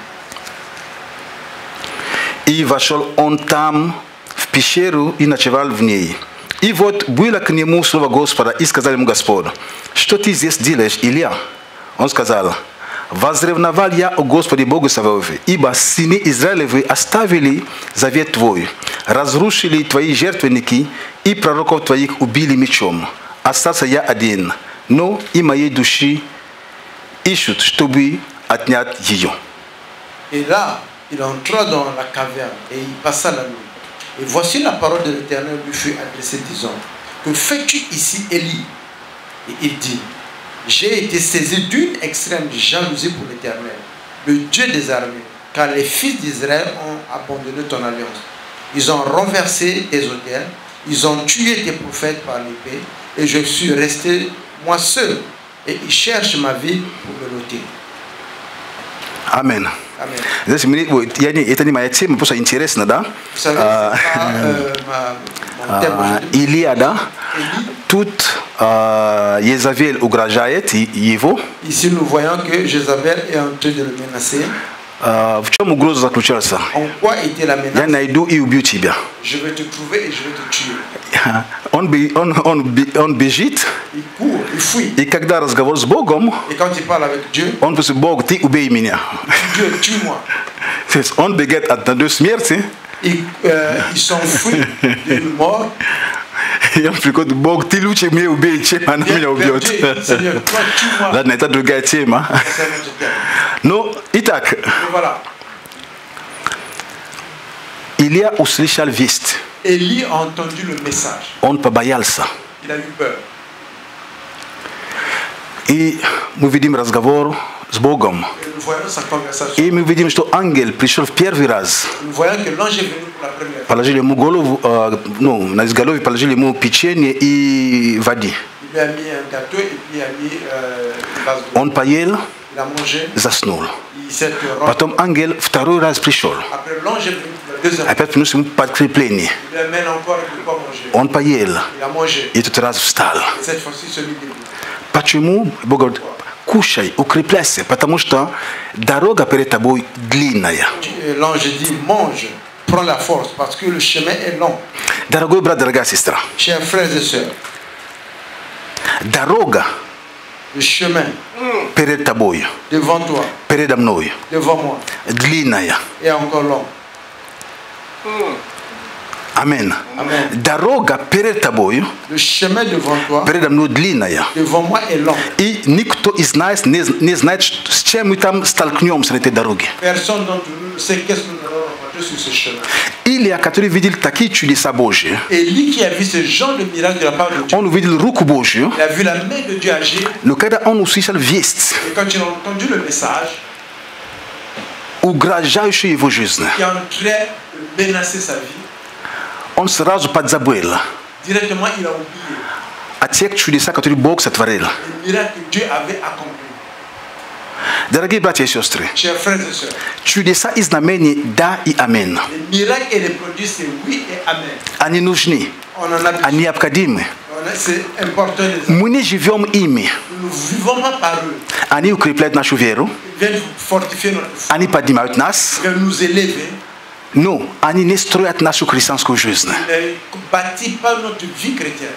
И вошел он там, в пещеру, и ночевал в ней. И вот было к нему слово Господа, и сказал ему Господь, что ты здесь делаешь, Илья? Он сказал, возревновал я о Господе Богу Саваофе, ибо сыны Израилевы оставили завет твой, разрушили твои жертвенники, и пророков твоих убили мечом. Остался я один, но и моей души ищут, чтобы отнять ее. Et là, il entra dans la caverne et il passa la nuit. Et voici la parole de l'Éternel lui fut adressée, disant, que fais-tu ici, Élie? Et il dit, j'ai été saisi d'une extrême jalousie pour l'Éternel, le Dieu des armées, car les fils d'Israël ont abandonné ton alliance. Ils ont renversé tes autels, ils ont tué tes prophètes par l'épée, et je suis resté moi seul, et ils cherchent ma vie pour me l'ôter. Amen. Amen. Здесь мне yani это не моя тема, просто интересно, да? Vous savez, c'est pas, euh, ma- mon thème aujourd'hui. Илия, да? Élie. Тут а, Езавель угрожает и- его. Ici, nous voyons que Jézabel est en train de le menacer. А, В чем угроза заключается? En quoi était la Я menace? найду и убью тебя. Je vais te trouver et je vais te tuer. Он, бе- он, он, бе- он бежит, Il court, il fuit. и когда разговор с Богом, Et quand il parle avec Dieu, он просит, Бог, ты убей меня. Dieu, tue-moi. То есть он бегает от одной смерти, Il, euh, il s'enfuit d'une mort. и он приходит, Бог, ты лучше меня убей, чем она Vient меня vers убьет. Dieu et dit, Seigneur, toi, tue-moi. Ладно, это другая тема. C'est notre thème. Ну, итак, Et voilà. Илья услышал весть. Élie a entendu le message. Он побоялся. Il a eu peur. И мы видим разговор с Богом. Et nous voyons sa conversation. И мы видим, что ангел пришел в первый раз. Nous voyons que l'ange est venu pour la première fois. Положили ему голову, э, ну, на изголовье положили ему печенье и воды. Il lui a mis un gâteau et puis il a mis euh, une vase d'eau. Он поел, Il a mangé. заснул. Il s'est rendu. Потом ангел второй раз пришел. Après, l'ange est venu pour la deuxième fois. Опять принес ему подкрепление. Il lui amène encore de quoi manger. Он поел. Il a mangé. И этот раз встал. Et cette fois-ci, celui debout. Почему? Бог говорит, кушай, укрепляйся, потому что дорога перед тобой длинная. Et l'ange dit, mange, prends la force, parce que le chemin est long. Дорогой брат, дорогая сестра, Chers frères et sœurs, дорога le chemin перед тобой, devant toi, передо мной, devant moi, длинная. est encore long. Амин. Amen. Дорога перед тобой, Le chemin devant toi, передо мной длинная. devant moi est long. И никто из нас не, не знает, что- с чем мы там столкнемся на этой дороге. Personne d'entre nous ne sait qu'est-ce que nous allons rencontrer sur ce chemin. Илья, который видел такие чудеса Божьи, Élie qui a vu ce genre de miracle de la part de Dieu, он увидел руку Божью, il a vu la main de Dieu agir. но когда он услышал весть, Et quand il a entendu le message, угрожающую его жизнь, qui est en train de menacer sa vie, он сразу подзабыл directement il a oublié о тех чудесах, которые Бог сотворил. le miracle que Dieu avait accompli. Дорогие братья и сестры, Chers frères et sœurs, чудеса и знамения да и амин. les miracles et les produits, c'est oui et amen. Они нужны, On en a besoin. они необходимы. On a- C'est important. Les Мы не живем ими. Nous ne vivons pas par eux. Они укрепляют нашу веру, Ils viennent fortifier notre foi. они поднимают нас, Ils viennent nous élever. но они не строят нашу христианскую жизнь. Ils ne bâtissent pas notre vie chrétienne.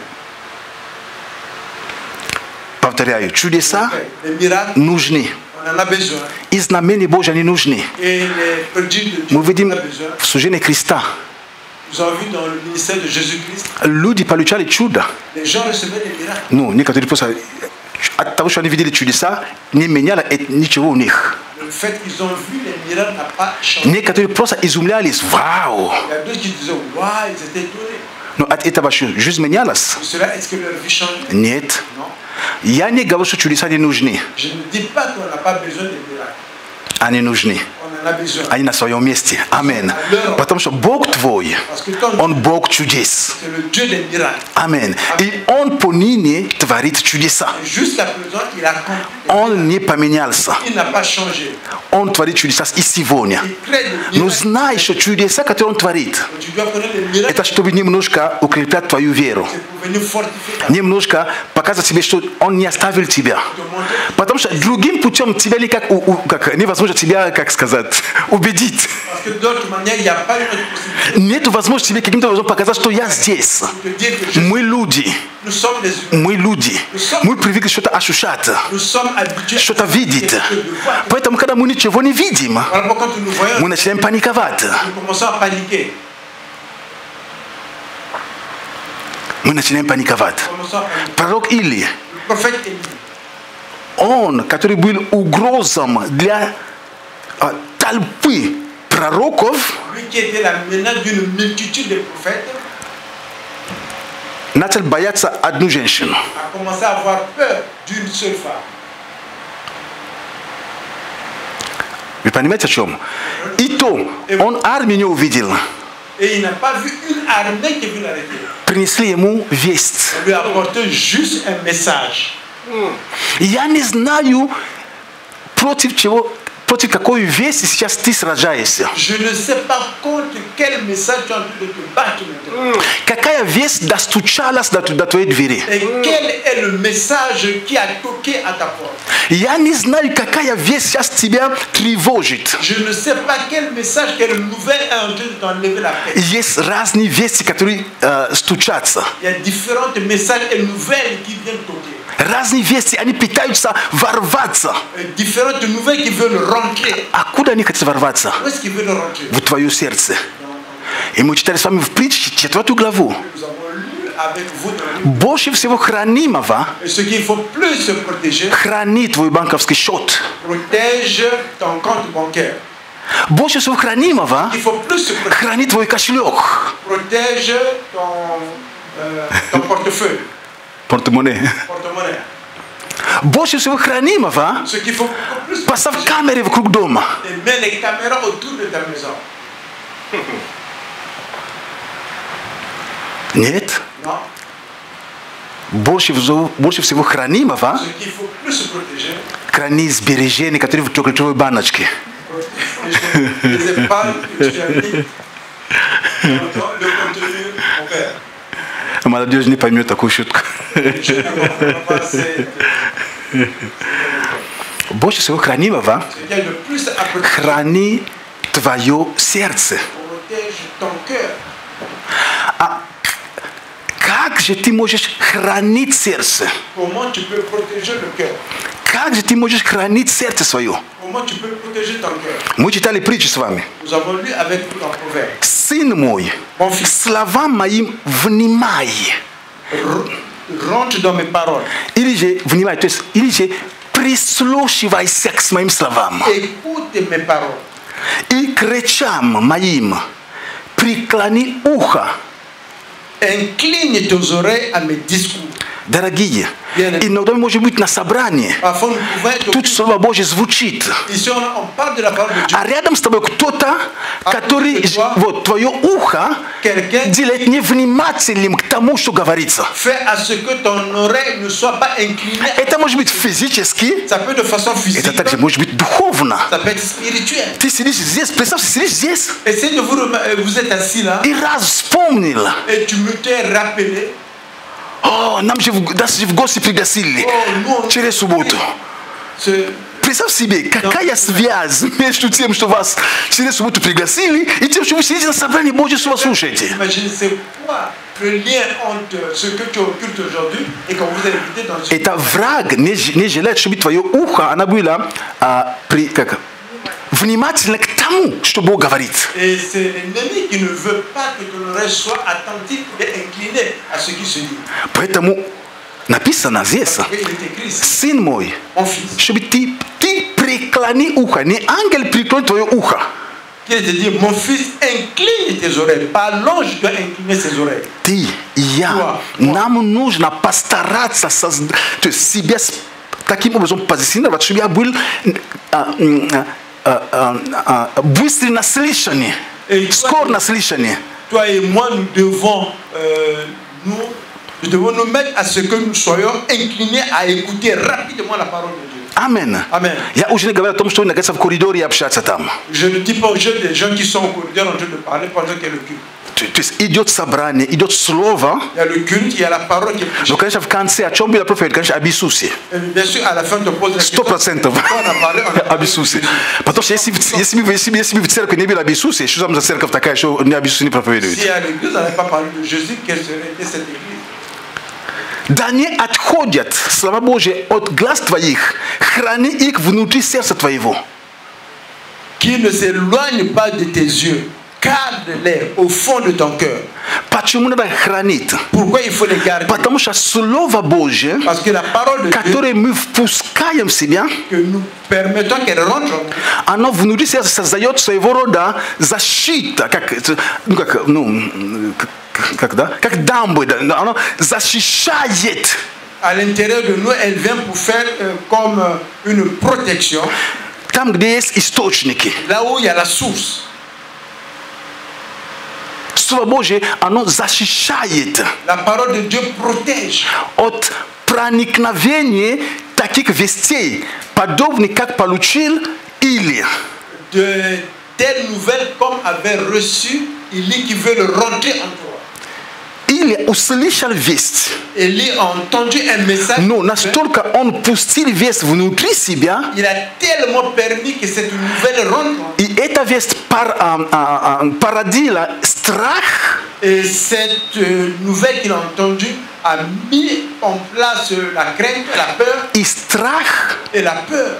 Повторяю, чудеса Les miracles, нужны. on en a besoin. И знамения Божьи они нужны. Et les produits de Dieu, Мы on en видим a besoin. в служении Христа. Nous avons vu dans le ministère de Jésus-Christ, Люди получали чудо. les gens recevaient des miracles. Ну, некоторые просто от того, что они видели чудеса, не меняло это ничего у них. Le fait qu'ils ont vu les miracles n'a pas changé. Некоторые просто изумлялись. Вау! Il y a d'autres qui disaient, waouh, ils étaient étonnés. Но от этого что, жизнь менялась? Et cela, est-ce que leur vie change? Нет. Non. Я не говорю, что чудеса не нужны. Je ne dis pas qu'on n'a pas besoin de miracles. Они нужны. On en a besoin. Они на своем месте. Амин. Потому что Бог твой, Parce que quand Он Бог чудес. c'est le Dieu des miracles. Амин. И Он поныне творит чудеса. Et jusqu'à présent, il a accompli. Он не поменялся. Il n'a pas changé. Он творит чудеса и сегодня. Il crée des Но miracles. знай, что чудеса, которые Он творит, Tu dois connaître les miracles. это чтобы немножко укреплять твою веру. C'est pour venir fortifier ta Немножко показать себе, что Он не оставил тебя. Потому что другим путем тебя никак, у- у- как, невозможно тебя, как сказать, убедить. Parce que d'autre manière, il n'y a pas une autre possibilité Нет возможности тебе каким-то образом показать, что я здесь. de te dire que je- Мы люди. nous sommes des humains. Мы люди. Мы привыкли что-то ощущать, Nous sommes habitués что-то à видеть. quelque chose de voir. Поэтому, когда мы ничего не видим, Voilà pourquoi quand nous voyons, мы начинаем паниковать. nous commençons à paniquer. Мы начинаем паниковать. Nous commençons à paniquer. Пророк Или, Le prophète Élie, он, который был угрозом для а, толпы пророков, lui qui était la menace d'une multitude de prophètes, начал бояться одну женщину. a commencé à avoir peur d'une seule femme. Вы понимаете, о чем? И то, он армию не увидел. Et il n'a pas vu une armée qui est venue l'arrêter. Принесли ему весть. On lui a apporté juste un message. Я не знаю, против чего, против какой вести сейчас ты сражаешься. Je ne sais pas contre quel message tu es en train de te battre maintenant. Какая весть достучалась до, до твоей двери? Et quel est le message qui a toqué à ta porte? Я не знаю, какая весть сейчас тебя тревожит. Je ne sais pas quel message, quelle nouvelle est en train de t'enlever la paix. Есть разные вести, которые э, стучатся. Il y a différents messages et nouvelles qui viennent toquer. Разные вести, они пытаются ворваться. Et différentes nouvelles qui veulent rentrer. А куда они хотят ворваться? Où est-ce qu'ils veulent rentrer? В твое сердце. И мы читали с вами в притче четвертую главу. Nous avons lu avec vous dans le livre. Больше всего хранимого Et ce qu'il faut plus se protéger, храни твой банковский счет. protège ton compte bancaire. Больше всего хранимого Il faut plus se protéger, храни твой кошелек. protège ton, euh, ton portefeuille, Портмоне. porte-monnaie. Больше всего хранимого Ce qu'il faut plus поставь камеры вокруг дома. et mets les caméras autour de ta maison. Нет. Non. Больше всего, больше всего хранимого Ce qu'il faut plus se protéger, храни сбережения, которые в чоколатовой баночке. protéger les épargnes que tu as mis dans le contenu bancaire. Молодежь не поймет такую шутку. Je ne comprends pas, c'est Больше всего хранимого ce qu'il y a de plus à protéger. храни твое сердце. Protège ton cœur. А как же ты можешь хранить сердце? Comment tu peux protéger le cœur? Как же ты можешь хранить сердце свое? Comment tu peux protéger ton cœur? Мы читали притчу с вами. Nous avons lu avec vous dans Proverbe. Сын мой, Mon fils, словам моим внимай. rentre dans mes paroles. Или же, внимай, то есть, или же прислушивайся к моим словам. Écoute mes paroles. И к речам моим преклони ухо. Incline tes oreilles à mes discours. Дорогие, Bien. иногда мы можем быть на собрании. Parfois, nous pouvons être Тут Слово Божье звучит. ici, on, on parle de la parole de Dieu. А рядом с тобой кто-то, который, вот, твое ухо Quelqu'un делает невнимательным к тому, что говорится. fait à ce que ton oreille ne soit pas inclinée. Это может быть физически, Ça peut de façon physique, это также может быть духовно. ça peut être spirituel. Ты сидишь здесь, представь, ты сидишь здесь Essayez de vous remarquer, vous êtes assis là и раз вспомнил. et tu me t'es rappelé. О, нам же в, нас же в гости пригласили О, ну, через субботу. Ce- Представь себе, какая связь между тем, что вас через субботу пригласили, и тем, что вы сидите на собрании Божьего, что вы слушаете. Imaginez, c'est quoi le lien entre ce que tu occultes aujourd'hui et quand vous êtes invité dans ce Это враг не, ж- не желает, чтобы твое ухо, оно было а, при, как, внимательно к тому, что Бог говорит. Et c'est l'ennemi qui ne veut pas que ton oreille soit attentive et inclinée à ce qui se dit. Поэтому написано здесь, Et il est écrit ici, сын мой, mon fils, чтобы ты, ты преклони ухо, не ангел преклонит твое ухо. qui te dit, mon fils, incline tes oreilles. Pas l'ange doit incliner ses oreilles. Ты и я, Moi, нам нужно постараться создать, то есть себя с- таким образом позиционировать, чтобы я был а, м, а, а, а, быстрый на слышание, Et скоро toi, на слышание. toi et moi, nous devons, euh, nous, nous devons nous mettre à ce que nous soyons inclinés à écouter rapidement la parole de Dieu. Амин. Amen. Я уже не говорю о том, что находится в коридоре и общаться там. Je ne dis pas aux jeunes, des gens qui sont au corridor en train de parler pendant qu'il y a le culte. То, то есть идет собрание, идет слово, Il y a le culte, il y a la parole qui est prêchée. но, конечно, в конце, о чем был профет, конечно, об Иисусе. Et bien sûr, à la fin, on te pose la Сто question. процентов Pourquoi on a parlé, on a об parlé Иисусе. de Jésus. Потому что если, в- если, бы, если, бы, если бы в церкви не было об Иисусе, что там за церковь такая, что не об Иисусе не проповедует? Si à l'église, on n'avait pas parlé de Jésus, quelle serait cette église? Да не отходят, слава Божия, от глаз твоих, храни их внутри сердца твоего. Qui ne s'éloigne pas de tes yeux, garde-les au fond de ton cœur. Почему надо хранить? Pourquoi il faut les garder? Потому что Слово Божие, Parce que la parole de Dieu, которое мы впускаем в себя, que nous permettons qu'elle rentre en nous, оно внутри сердца создает своего рода защита, как, ну, как, ну, как, как, да? как дамбы, да? Оно защищает. à l'intérieur de nous, elle vient pour faire euh, comme euh, une protection, Там, где есть источники. là où il y a la source. Слово Божие, оно защищает La parole de Dieu protège от проникновения таких вестей, подобных, как получил Илия. de telles nouvelles comme avait reçu Élie qui veut le rentrer en toi. Илия услышал весть, Élie a entendu un message. но настолько он пустил весть внутри себя, Il a tellement permis que cette nouvelle rentre. и эта весть пар, а, а, а, породила страх, Et cette euh, nouvelle qu'il a entendue a mis en place euh, la crainte, la peur и страх et la peur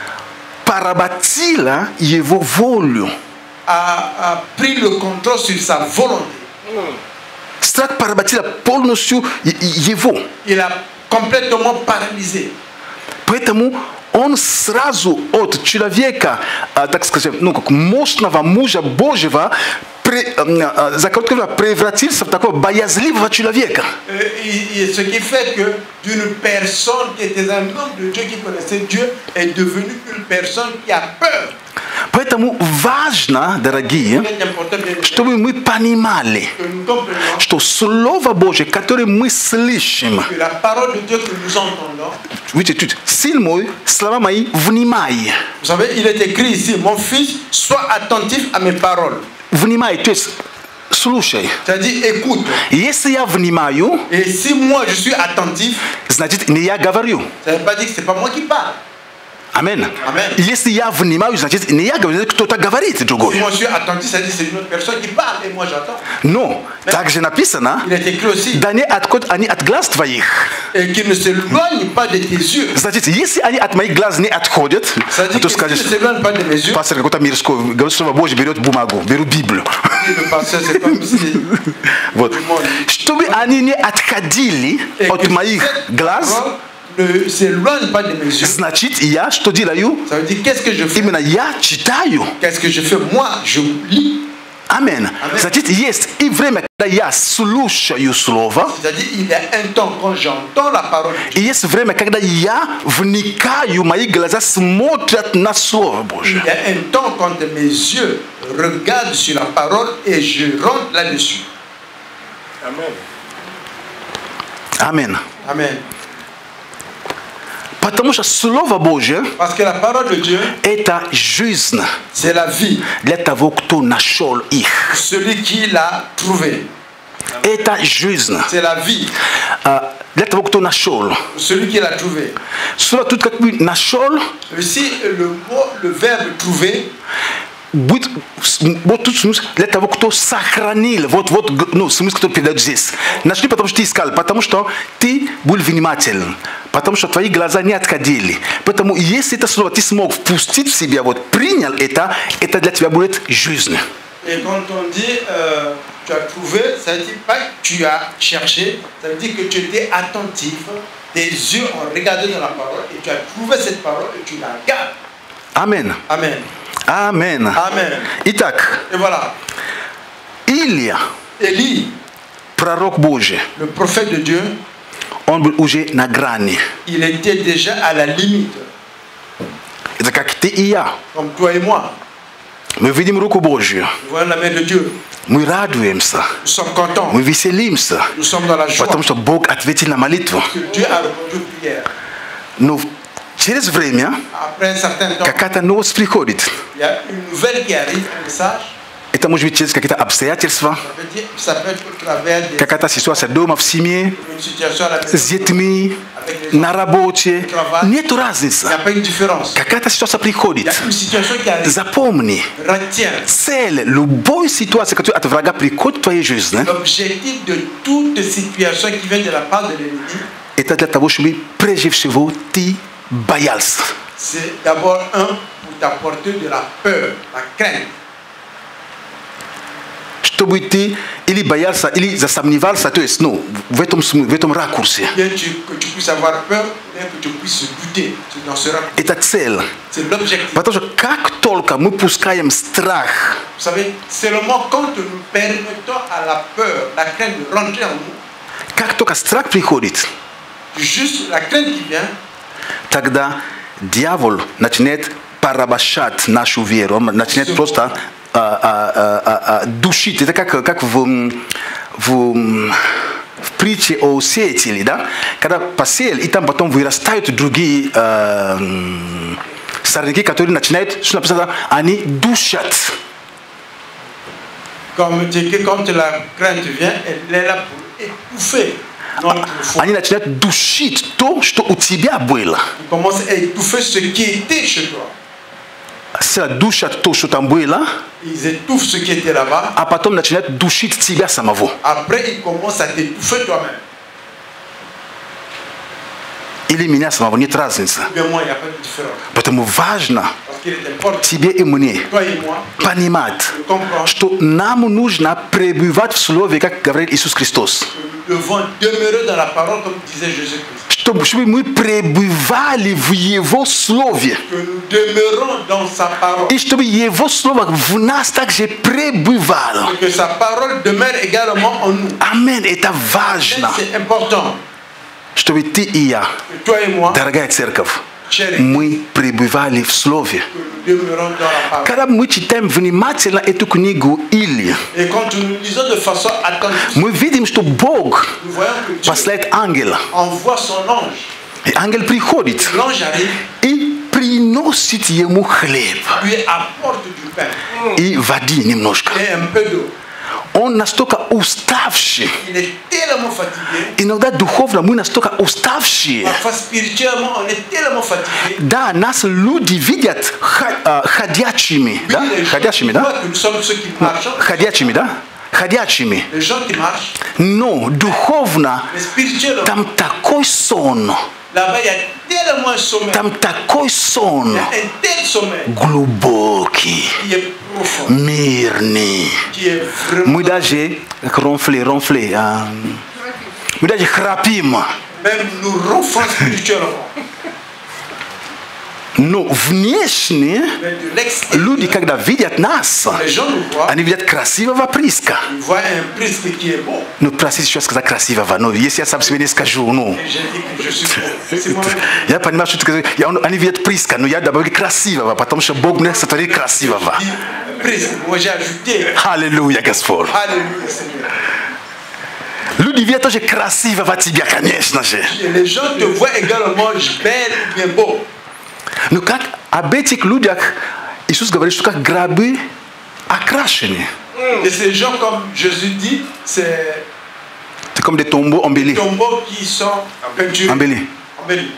поработила его волю. a, a pris le contrôle sur sa volonté. Страх поработила полностью е- его. Il a complètement paralysé. Поэтому он сразу от человека, а, так скажем, ну, как мощного мужа Божьего, пре- а, а, за короткое время превратился в такого боязливого человека. Euh, et- et ce qui fait que d'une personne qui était un homme de Dieu qui connaissait Dieu est devenu une personne qui a peur. Поэтому важно, дорогие, C'est important bien sûr, чтобы мы понимали, que nous comprenions что Слово Божие, которое мы слышим, que la parole de Dieu que nous entendons, видите, тут, сын мой, слова мои, внимай. vous savez, il est écrit ici, mon fils, sois attentif à mes paroles. Внимай, то есть слушай. C'est-à-dire, écoute. Если я внимаю, Et si moi je suis attentif, значит, не я говорю. ça ne veut pas dire que ce n'est pas moi qui parle. Амин. Amen. Если я внимаю, значит, не я говорю, кто-то говорит Si другой. moi je suis attentif, ça veut dire que c'est une autre personne qui parle et moi j'attends. Но также написано, Il est écrit aussi, да не отход они от глаз твоих. et qu'il ne s'éloigne pas de tes yeux. Значит, если они от моих глаз не отходят, Ça а dit то que скажешь, s'il ne s'éloigne pas de mes yeux, пастор какой-то мирской, говорит, Слово Божье берет бумагу, беру Библию. le pasteur c'est comme si Вот. Чтобы они не отходили et от que моих cette глаз, parole ne s'éloigne pas de mes yeux. значит, я что делаю? Ça veut dire qu'est-ce que je fais? Именно я читаю. Qu'est-ce que je fais? Moi, je lis. Amen. Значит, есть и время, когда я слушаю Слово, C'est-à-dire, il y a un temps quand j'entends la parole de Dieu. и есть время, когда я вникаю, мои глаза смотрят на Слово Божие. Il y a un temps quand mes yeux regardent sur la parole et je rentre là-dessus. Amen. Amen. Amen. Потому что Слово Божие Parce que la parole de Dieu, это жизнь c'est la vie. для того, кто нашел их. Celui qui l'a trouvé, Это жизнь c'est la vie. а, для того, кто нашел. Celui qui l'a trouvé. Слово тут как бы нашел, Ici, le mot, le verbe trouver, будет вот тут смысл для того, кто сохранил. Вот, вот, ну, смысл, который передает здесь. Нашли, потому что ты искал, потому что ты был внимателен, потому что твои глаза не отходили. Поэтому, если это слово ты смог впустить в себя, вот принял это, это для тебя будет жизнь. et quand on dit euh, tu as trouvé, ça ne dit pas que tu as cherché, ça veut dire que tu étais attentif, tes yeux ont regardé dans la parole et tu as trouvé cette parole et tu la gardes. Amen. Amen. Amen. Amen. Итак, Et voilà, Илья, Élie, пророк Божий, le prophète de Dieu, он был уже на грани. il était déjà à la limite, Это как ты и я. comme toi et moi. Мы видим руку Божью. Nous voyons la main de Dieu, Мы радуемся. nous sommes contents, Мы веселимся. nous sommes dans la joie, Потому что Бог ответил на молитву. que Dieu a répondu aux prières. Но через время Après un certain temps, какая-то новость приходит. il y a une nouvelle qui arrive, un message, Это может быть через какие-то обстоятельства, ça peut, dire, ça peut être au travers des- какая-то ситуация дома, в семье, d'une situation à la maison, с детьми, avec les gens. на работе. Нету Il n'y a разницы. pas une différence. Какая-то ситуация Il y приходит. a une situation qui arrive. Запомни, Retiens. цель любой ситуации, которая от врага приходит в твоей жизни, L'objectif de toute situation qui vient de la part de l'ennemi, это для того, чтобы прежде всего ты боялся. c'est d'abord un pour t'apporter de la peur, la crainte. Чтобы ты или боялся, или засомневался, то есть, ну, в этом, смы- в этом ракурсе. Bien tu- que tu puisses avoir peur, bien que tu puisses douter. C'est dans ce rapport. Это цель. C'est l'objectif. Потому что как только мы пускаем страх, Vous savez, seulement quand nous permettons à la peur, la crainte de rentrer en nous, как только страх приходит, juste la crainte qui vient, тогда дьявол начинает порабощать нашу веру, он начинает просто а, а, а, а, душить. Это как, как в, в, в притче о сеятеле, да? Когда посеял, и там потом вырастают другие а, м, сорняки, которые начинают, что написано, они душат. comme, tu- que quand la crainte vient, elle est là pour étouffer notre foi. Они начинают душить то, что у тебя было. Il commence à étouffer ce qui était chez toi. Сначала душат то, что там было, Ils étouffent ce qui était là-bas. а потом начинают душить тебя самого. Après, ils commencent à t'étouffer toi-même. Или меня самого, нет разницы. Mais moi, il n'y a pas de différence. Поэтому важно Parce qu'il est important, тебе и мне toi et moi, понимать, de comprendre что нам нужно пребывать в Слове, как говорит Иисус Христос. que nous devons demeurer dans la parole, comme disait Jésus-Christ. Чтобы, чтобы мы пребывали в Его Слове. Que nous demeurons dans sa parole. И чтобы Его Слово в нас также пребывало. Et que sa parole demeure également en nous. Аминь. Это важно. C'est important. Чтобы ты и я, Que toi et moi, дорогая церковь, chers, мы пребывали в Слове. que nous demeurons dans la parole. Когда мы читаем внимательно эту книгу Илии, Et quand nous lisons de façon attentive, мы видим, что Бог nous voyons que Dieu посылает ангела. envoie son ange. И ангел приходит L'ange arrive, и приносит ему хлеб lui apporte du pain и воды немножко. et un peu d'eau. Он настолько уставший. Il est tellement fatigué. Иногда духовно мы настолько уставшие. Parfois, spirituellement, on est tellement fatigué. Да, нас люди видят ха- а, ходячими. Да? Les gens Ходячими, voient да? que nous sommes ceux qui marchent. Ходячими, да? Ходячими. Les gens qui marchent. Но духовно Mais spirituellement, там такой сон. là-bas, il y a tellement un sommeil. Там такой сон Il y a un tel sommeil глубокий, qui est profond, мирный. qui est vraiment. Мы даже как ронфли, ронфли. а, Мы даже храпим. Même nous ronflons spirituellement. No внешне Mais de l'extérieur, люди, когда видят нас, les gens nous voient, они видят красивого приска. ils voient un prisque qui est beau. Ну, простите, сейчас сказать красивого, но если я сам себе не скажу, ну... Et j'ai dit que je suis beau. C'est moi. Я понимаю, что ты сказал, я- они видят приска, но я добавил красивого, потому что Бог мне сотворил красивого. Prisque. Moi j'ai ajouté. Аллилуйя, Господь. Alléluia Seigneur. Люди видят тоже красивого тебя, конечно же. Et les gens te voient également belle ou bien beau. Но как об этих людях Иисус говорит, что как гробы окрашены. Et ces gens, comme Jésus dit, c'est C'est comme des tombeaux embellis. des tombeaux qui sont peinturés. Embellis. Embellis.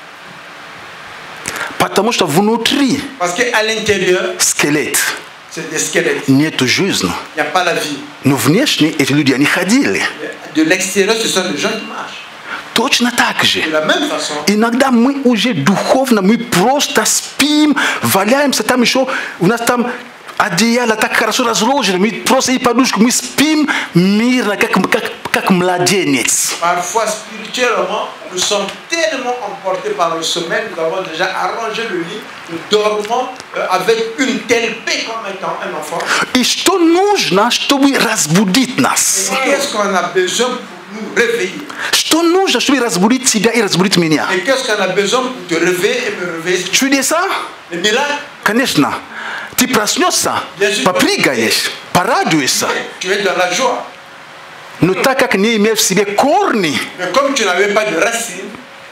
Потому что внутри Parce qu'à l'intérieur, скелет, c'est des squelettes. нету жизни. Il n'y a pas la vie. Но внешне эти люди, они ходили. De l'extérieur, ce sont des gens qui marchent. Точно так же. De la même façon, Иногда мы уже духовно, мы просто спим, валяемся там еще, у нас там одеяло так хорошо разложено, мы просто и подушку, мы спим мирно, как, как, как младенец. parfois spirituellement, nous sommes tellement emportés par le sommeil, nous avons déjà arrangé le lit, nous dormons euh, avec une telle paix comme étant un enfant. И что нужно, чтобы разбудить нас? Et qu'est-ce qu'on a besoin pour nous réveiller? Что нужно, чтобы разбудить тебя и разбудить меня? Et qu'est-ce qu'on a besoin pour te réveiller et me réveiller? Tu dis ça? Le miracle, Конечно. Ты проснешься, попрыгаешь, порадуешься. tu es dans la joie. Но так как не имеешь в себе корни, Mais comme tu n'avais pas de racines,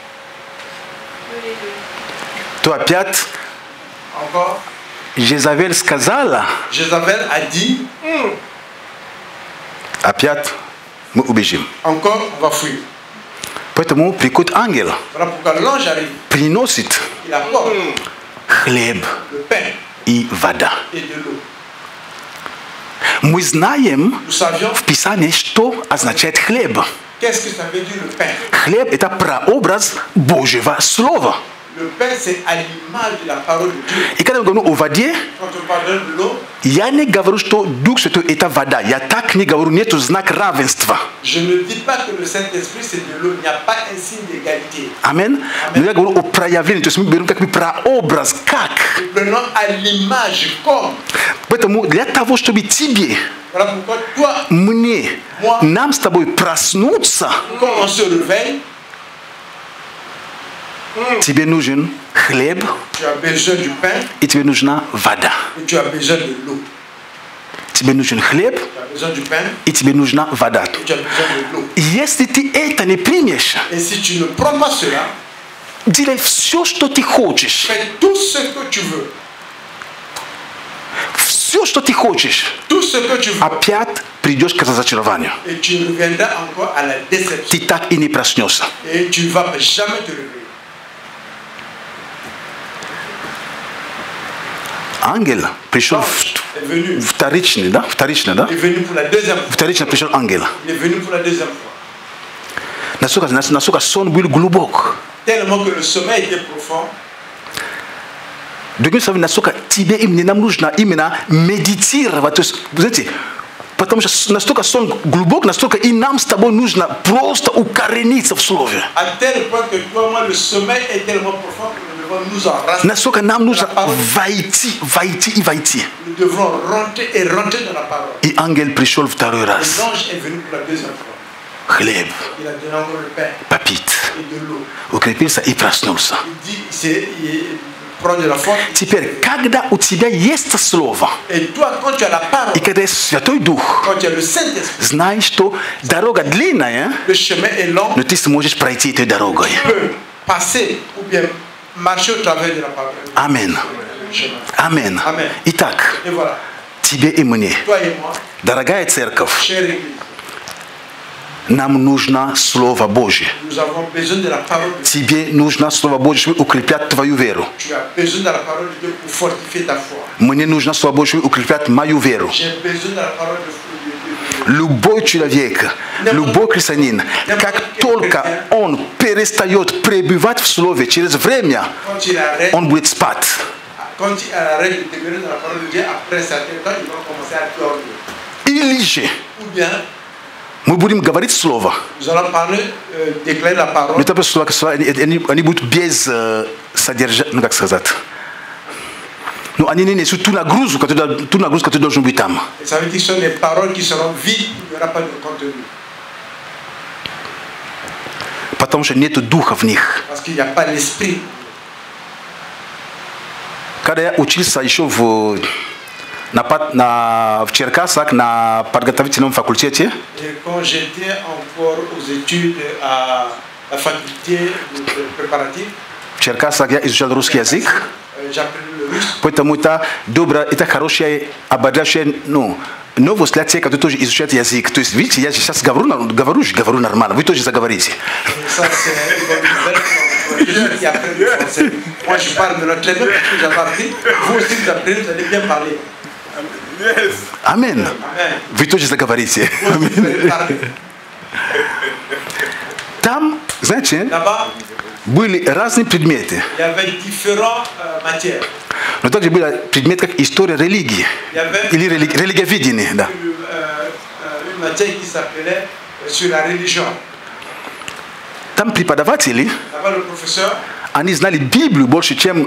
то опять encore, Jézабель сказала, Jézabel a dit, опять мы убежим. encore, on va fuir. Поэтому приходит ангел, Voilà pourquoi l'ange arrive, приносит il apporte хлеб le pain и вода. et de l'eau. Мы знаем Nous savions в Писании, что означает хлеб. qu'est-ce que ça veut dire le pain. Хлеб – это прообраз Божьего Слова. Le pain, c'est à l'image de la parole de Dieu. И когда мы говорим о воде, Quand on parle de l'eau, я не говорю, что Дух Святой – это вода. Я так не говорю, нету знак равенства. je ne dis pas que le Saint-Esprit c'est de l'eau, il n'y a pas un signe d'égalité. Amen. Но я говорю о проявлении. То есть мы берем как бы прообраз, как. Nous prenons à l'image comme. Поэтому для того, чтобы тебе, Voilà pourquoi toi, мне, нам с тобой проснуться, quand on se réveille, тебе нужен хлеб tu as besoin du pain и тебе нужна вода. et tu as besoin de l'eau. Тебе нужен хлеб Tu as besoin du pain и тебе нужна вода. et tu as besoin de l'eau. Если ты это не примешь, Et si tu ne prends pas cela, делай все, что ты хочешь. fais tout ce que tu veux. Все, что ты хочешь. Tout ce que tu veux. Опять придешь к разочарованию. Et tu reviendras encore à la déception. Ты так и не проснешься. Et tu ne vas jamais te réveiller. Ангел пришел Est venu. вторичный, да? Вторичный, да? Il est venu pour la deuxième fois. Вторично пришел ангел. Il est venu pour la deuxième fois. Насколько, насколько сон был глубок. Tellement que le sommeil était profond. Другими словами, насколько тебе именно нам нужно именно медитировать. То есть, вы знаете, потому что настолько сон глубок, настолько и нам с тобой нужно просто укорениться в Слове. À tel point que toi, moi, le sommeil est tellement profond que nous devons nous enraciner. Насколько нам нужно войти, войти и войти. Nous devrons rentrer et rentrer dans la parole. И ангел пришел второй Et раз. l'ange est venu pour la deuxième fois. Хлеб, Il a donné encore le pain попить. et de l'eau. Укрепился и проснулся. Il dit, c'est, il prend de la force. Теперь, когда у тебя есть Слово, Et toi, quand tu as la parole, и когда есть Святой Дух, quand tu as le Saint-Esprit, знай, что дорога длинная, le chemin est long, но ты сможешь пройти этой дорогой. tu peux passer ou bien marcher au travers de la parole. Амин. Амин. Amen. Итак, Et voilà, тебе и мне, toi et moi, дорогая церковь, chère Église, нам нужно Слово Божье. nous avons besoin de la parole de Dieu. Тебе нужно Слово Божье, чтобы укреплять твою веру. Tu as besoin de la parole de Dieu pour fortifier ta foi. Мне нужно Слово Божье, чтобы укреплять мою веру. J'ai besoin de la parole de Dieu. Любой человек, любой христианин, как только он перестает пребывать в Слове, через время Quand il arrête, он будет спать. quand il arrête de demeurer dans la parole de Dieu, après un certain temps, il va commencer à dormir. Или же Ou bien, мы будем говорить Слово. nous allons parler, euh, déclarer la parole. Но это слово, они, они будут без э, содержать, ну как сказать, ну они не несут ту нагрузку, ту нагрузку, которую должен быть там. Ça veut dire que ce sont des paroles qui seront vides, il n'y aura pas de contenu. Потому что нет духа в них. Parce qu'il n'y a pas l'esprit. Когда я учился еще в, на, на, в Черкасах на подготовительном факультете, Et quand j'étais encore aux études à la faculté préparative, в Черкасах я изучал русский язык, j'apprenais le russe. поэтому это доброе, это хорошее, ободряющее, ну, новость для тех, кто тоже изучает язык. То есть, видите, я сейчас говорю, говорю, говорю нормально, вы тоже заговорите. Ça, c'est une bonne nouvelle pour les gens qui apprennent le français. Moi, je parle de notre langue parce que j'avais appris. Vous aussi, vous apprenez, vous allez bien parler. Amen. Amen. Вы тоже заговорите. Vous aussi, vous allez parler. Там, знаете, Là-bas, были разные предметы. il y avait différentes euh, matières. Но также были предметы, как история религии. Il y avait Или религи- религиоведение, да. une, euh, euh, une matière qui s'appelait euh, sur la religion. Там преподаватели, Là-bas, le professeur, они знали Библию больше, чем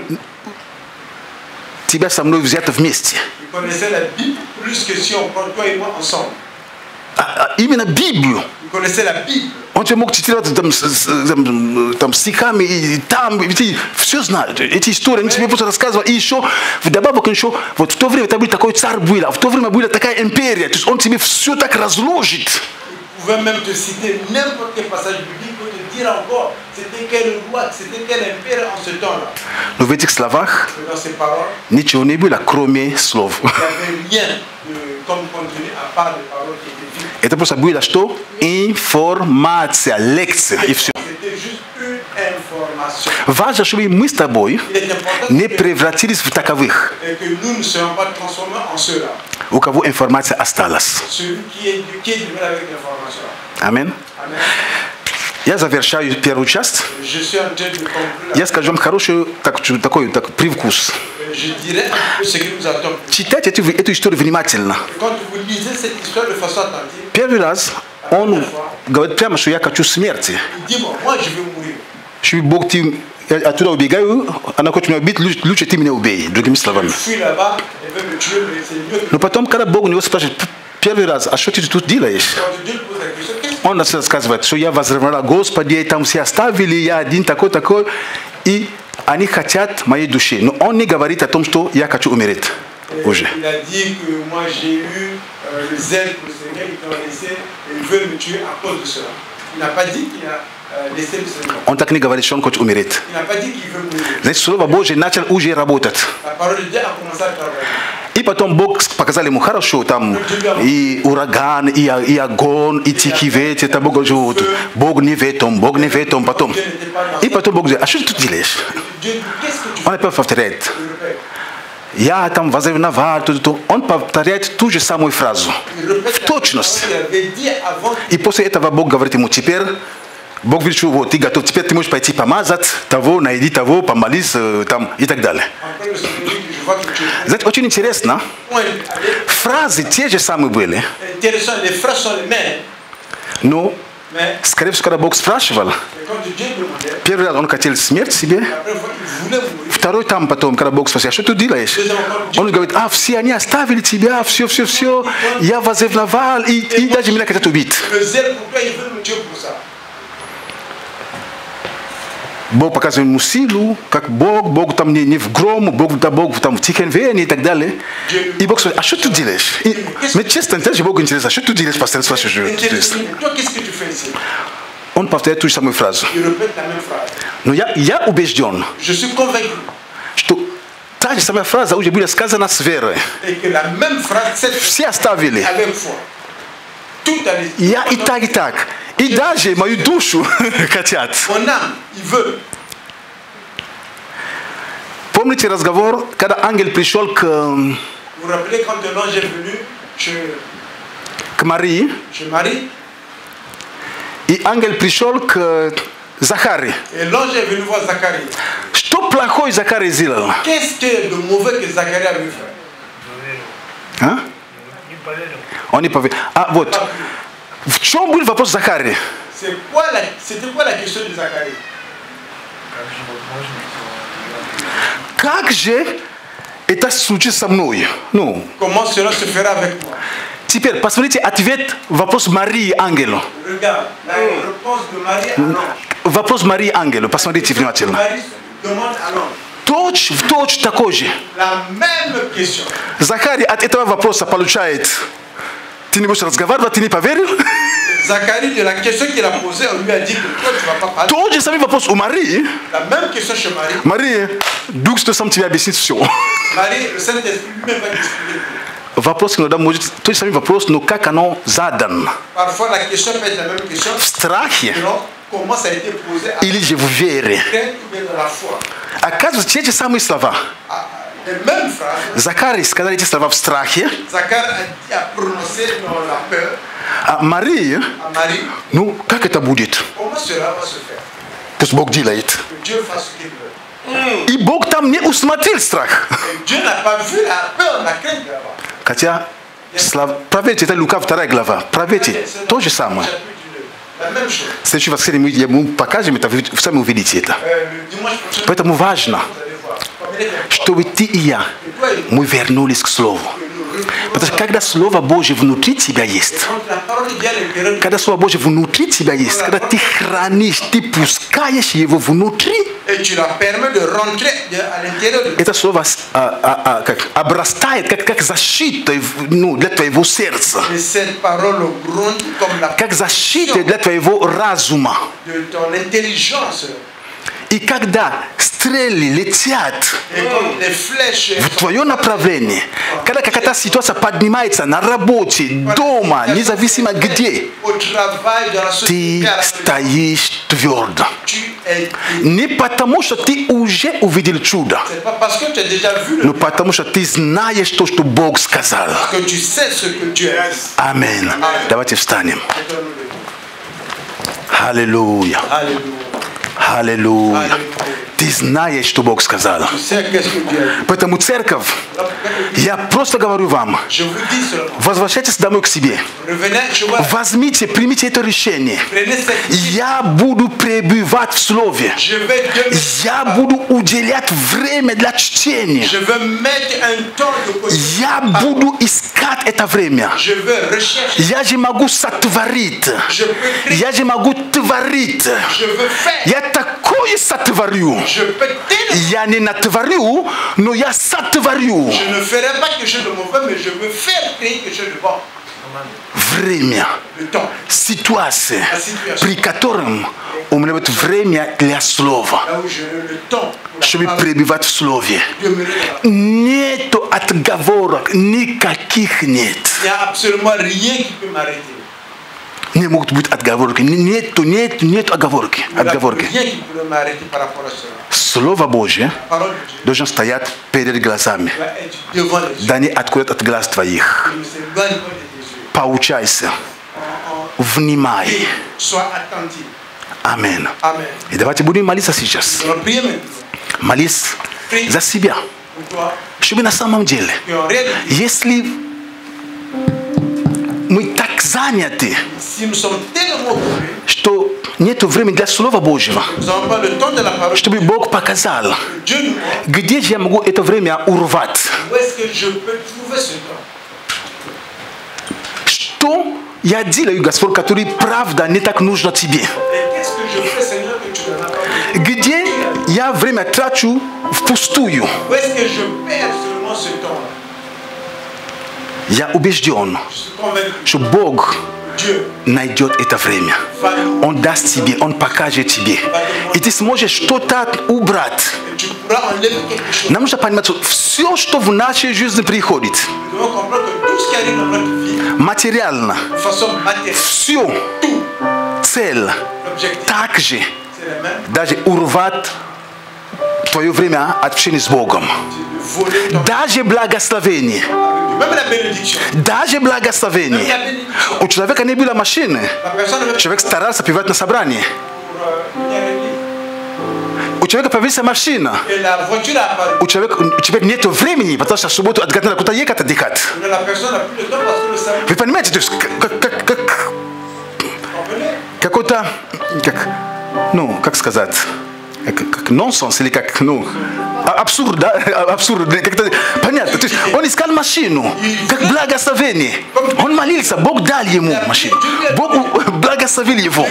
тебя со мной взято вместе. il connaissait la Bible plus que si on prend toi et moi ensemble. А, а именно Библию. Il connaissait la Bible. Он тебе мог цитировать там, с- с- там, там, стихами, и там, и ты все знают. Эти истории, они тебе просто рассказывали. И еще, вдобавок, еще, вот в то время это был такой царь был, а в то время была такая империя. То есть он тебе все так разложит. Il pouvait même te citer n'importe quel passage biblique pour te dire encore c'était quel roi, c'était quel impère en ce temps-là. Но в этих словах Mais dans ces paroles, ничего не было, кроме слов. il n'y avait rien de, comme contenu à part des paroles qui étaient vides. Это просто было что? Информация, лекция, и все. C'était juste une information. Важно, чтобы мы с тобой Il est important не que, превратились в таковых, que nous ne soyons pas transformés en ceux-là. у кого информация осталась. Celui qui est, qui est du mal avec l'information. Аминь. Amen. Я завершаю первую часть. Je suis en train de conclure. Я скажу вам хороший так, такой так, привкус. Je dirais un peu ce que nous attendons. Читайте эту, эту историю внимательно. Quand vous lisez cette histoire de façon attentive, Первый раз он говорит прямо, что я хочу смерти. il dit bon, moi je vais mourir. Что Бог, ты, я оттуда убегаю, она хочет меня убить, лучше, лучше ты меня убей, другими Je словами. fuis là-bas, elle veut me tuer, mais c'est mieux que Но потом, когда Бог у него спрашивает, первый раз, а что ты тут делаешь? quand Dieu lui pose la question, qu'est-ce Он нас рассказывает, что я возревновал Господи, там все оставили, я один такой-такой, и они хотят моей души. Но он не говорит о том, что я хочу умереть que уже. il a dit que moi j'ai eu euh, le zèle pour le Seigneur, ils t'ont laissé, et ils veulent me tuer à cause de cela. Il n'a pas dit qu'il a euh, laissé le Seigneur. Он так не говорит, что он хочет умереть. Il n'a pas dit qu'il veut mourir. Значит, Слово Божье начал уже работать. La parole de Dieu a commencé à travailler. И потом Бог показал ему хорошо, там и ураган, и, и огонь, и тихий ветер, это Бог живет. Бог не в этом, Бог не в этом, потом. Dieu n'était pas dans И ça. потом Бог говорит, а что ты тут делаешь? Dieu dit, qu'est-ce que tu Он опять повторяет, fais? Il répète. я там возревновал, то, то. Он повторяет ту же самую фразу. Il répète В la точности. parole qu'il avait dit avant. И после этого Бог говорит ему, теперь, Бог говорит, что вот, ты готов, теперь ты можешь пойти помазать того, найди того, помолись э, там и так далее. Après le Seigneur dit, je vois que tu es Знаете, очень интересно, bon. Avec- фразы те же самые были, Intéressant, les phrases sont les mêmes, но, mais скорее всего, когда Бог спрашивал, quand Dieu demandait, первый раз он хотел смерть себе, la première fois, il voulait mourir. второй там потом, когда Бог спросил, а что ты делаешь? Он говорит, а, все они оставили тебя, все, все, все, я возревновал, и, и даже меня хотят убить. Le zèle pour toi, ils veulent me tuer pour ça. Бог показывает ему силу, как Бог, Бог там не, не в гром, Бог, да, Бог там в тихом ветре и так далее. И Бог говорит, а что ты делаешь? И, мне честно, даже Богу интересно, а что ты делаешь, постоянно спрашиваешь? Intéressant. Toi, qu'est-ce que tu fais ici? Он повторяет ту же самую фразу. Il répète la même phrase. Но я, я убежден, Je suis convaincu что та же самая фраза уже была сказана с верой. et que la même phrase, cette Все оставили. avec foi. Tout a les. Я и так, и так. И даже мою душу хотят. Mon âme, il veut. Помните разговор, когда ангел пришел к, Vous vous rappelez quand l'ange est venu chez, к Марии, chez Marie и ангел пришел к Захаре. et l'ange est venu voir Zacharie. Что плохое Захарий сделал? Qu'est-ce que de mauvais que Zacharie a vu faire? А? Он не поверил. А вот, в чем был вопрос Захарии? C'est quoi la- C'était quoi la question de Zacharie? как же это случится со мной? Ну, Comment cela se fera avec moi? теперь посмотрите ответ, вопрос Марии ангелу. Regarde, la réponse de Marie à l'ange. Вопрос Марии ангелу, посмотрите внимательно. Marie demande à l'ange Точь в точь такой же. la même question. Захарий от этого вопроса получает: ты не будешь разговаривать, ты не поверил? Zacharie, de la question qu'il a posée, on lui a dit que toi tu ne vas pas parler. Тот же самый вопрос у Марии. La même question chez Marie. Мария, Дух Святой сам тебе объяснит все. Marie, le Saint-Esprit lui-même va t'expliquer. Вопрос, иногда может, тот же самый вопрос, но как оно задан? Parfois la question peut être la même question. В страхе Non, comment ça a été posé à или же в вере? crainte ou bien dans la foi. Оказывается, те же самые слова. Ah, les mêmes phrases. Закарий сказал эти слова в страхе, Zacharie a, dit- a prononcé dans la peur а Мария, à Marie. ну, как это будет? Comment cela va se faire? Пусть Бог делает. Que Dieu fasse ce qu'il veut. И Бог там не усмотрел страх. Et Dieu n'a pas vu la peur, la crainte là-bas. Хотя, слав- проверьте, это Лука вторая глава. Проверьте, то же самое. La même chose. В следующее воскресенье мы ему покажем это, вы сами увидите это. Euh, le dimanche prochain, Поэтому важно, vous allez voir. Comme il est important, чтобы ты и я, мы вернулись к Слову. Потому что когда Слово Божье внутри тебя есть, quand la parole vient à l'intérieur, когда Слово Божье внутри тебя есть, когда ты хранишь, ты пускаешь его внутри, et tu la permets de rentrer de- à l'intérieur de это Слово а, а, а, как, обрастает как, как защита ну, для твоего сердца, Et cette parole grandit comme la как защита для твоего разума. de ton intelligence. И когда стрелы летят Et comme les flèches в твое направление, когда какая-то ситуация поднимается на работе, дома, независимо где, au travail, dans la ты société, à la maison, стоишь твердо. tu es. Не потому, что ты уже увидел чудо, C'est pas parce que tu as déjà vu le но потому, что ты знаешь то, что Бог сказал. que tu sais ce que Dieu a dit. Аминь. Давайте встанем. Donne-nous-le. Аллилуйя. Alléluia. Аллилуйя. Alléluia. Ты знаешь, что Бог сказал. Tu sais qu'est-ce que Dieu a dit. Поэтому, церковь, я просто говорю вам, Je vous dis seulement, возвращайтесь домой к себе. revenez chez moi, Возьмите, примите это решение. prenez cette Я буду пребывать в Слове. Je vais demeurer- Я буду уделять время для чтения. Je veux mettre un temps de position. Я буду искать это время. Je veux rechercher. Я же могу сотворить. Je peux créer. Я же могу творить. Je veux faire. Я такое сотворю. Je peux t'aider. Я не натворю, но я сотворю. Je ne ferai pas quelque chose de mauvais, mais je veux faire créer quelque chose de bon. Время, Le temps. ситуация, при котором у меня будет время для Слова, Là où je le temps. pour la чтобы parole, пребывать в Слове. demeurer dans la- Нету отговорок, никаких нет. Il n'y a absolument rien qui peut m'arrêter. Не могут быть отговорки. Нету, нету, нету отговорки. Il n'y a отговорки. rien qui peut m'arrêter par rapport à cela. Слово Божье La parole de Dieu должно стоять перед глазами. doit être devant les yeux. Да не отходит от глаз твоих. Il ne s'éloigne pas de tes yeux. Поучайся, En- en- внимай. Et sois attentif. Аминь. Amen. И давайте будем молиться сейчас. Nous allons prier maintenant. Молись за себя. Pour toi, Чтобы на самом деле, qui en réalité, если мы так заняты, si nous sommes tellement occupés, что нет времени для Слова Божьего, nous n'avons pas le temps de la parole. чтобы Бог показал, Dieu nous montre где же я могу это время урвать. où est-ce que je peux trouver ce temps. Что я делаю, Господь, который правда не так нужно тебе? Et qu'est-ce que je fais, Seigneur, que tu n'en as pas besoin? Где я время трачу впустую? Où est-ce que je perds seulement ce temps-là? Я убежден, Je suis convaincu что Бог que Dieu найдет это время. va nous Он даст тебе, Он покажет тебе. И ты сможешь что-то убрать. et tu pourras enlever quelque chose. Нам нужно понимать, что все, что в нашей жизни приходит, Nous devons comprendre que tout ce qui arrive dans notre vie, материально, de façon matérielle, все, цель, l'objectif, также c'est la même. даже урвать твое время общения с Богом. C'est de voler ton Даже благословение, même la bénédiction. даже Même la благословение. bénédiction. У человека не было машины. La personne ne veut pas Человек старался певать на собрании. pour euh, venir à l'église. У человека появилась машина. Et la voiture a apparu. У человека, у человека нет времени, потому что в субботу отгадали, куда ехать отдыхать. Mais la personne n'a plus le temps parce que le samedi, Вы понимаете, то есть как, как, как, vous comprenez? какой-то, как, ну, как сказать, как, как, как нонсенс или как, ну, абсурд, да? Абсурд. Как-то, понятно. То есть он искал машину, как благословение. Он молился, Бог дал ему машину. Бог благословил его.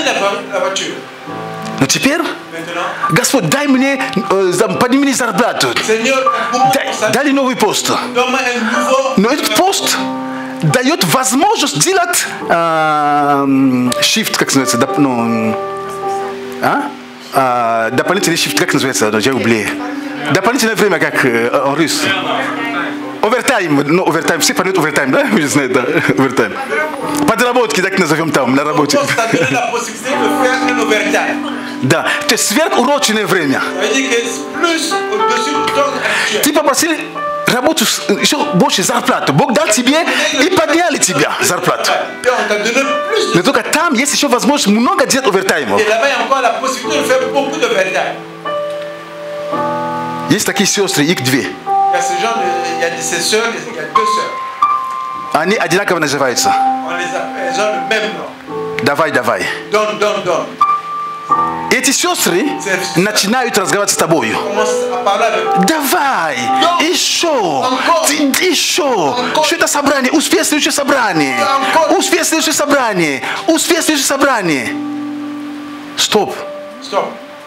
Но теперь, Господь, дай мне, э, подними мне зарплату. Дай, дай новый пост. Но этот пост дает возможность делать э, shift, как называется, доп, ну, а? А, дополнительный shift, как называется, я убле. Дополнительное время, как э, рус. Овертайм, ну, овертайм, все понятно овертайм, да? Вы знаете, да, овертайм. Подработки, так назовем там, на работе. Да, то есть сверхурочное время. Ты попросил работу, еще больше зарплату. Бог дал тебе и подняли тебя зарплату. Но только там есть еще возможность много делать овертаймов. Есть такие сестры, их две. Они одинаково называются. Давай, давай. Эти сестры начинают разговаривать с тобой. Давай, еще, еще. Что это собрание? Успех следующее собрание. Успех следующее собрание. Успех следующее собрание. Стоп. Стоп.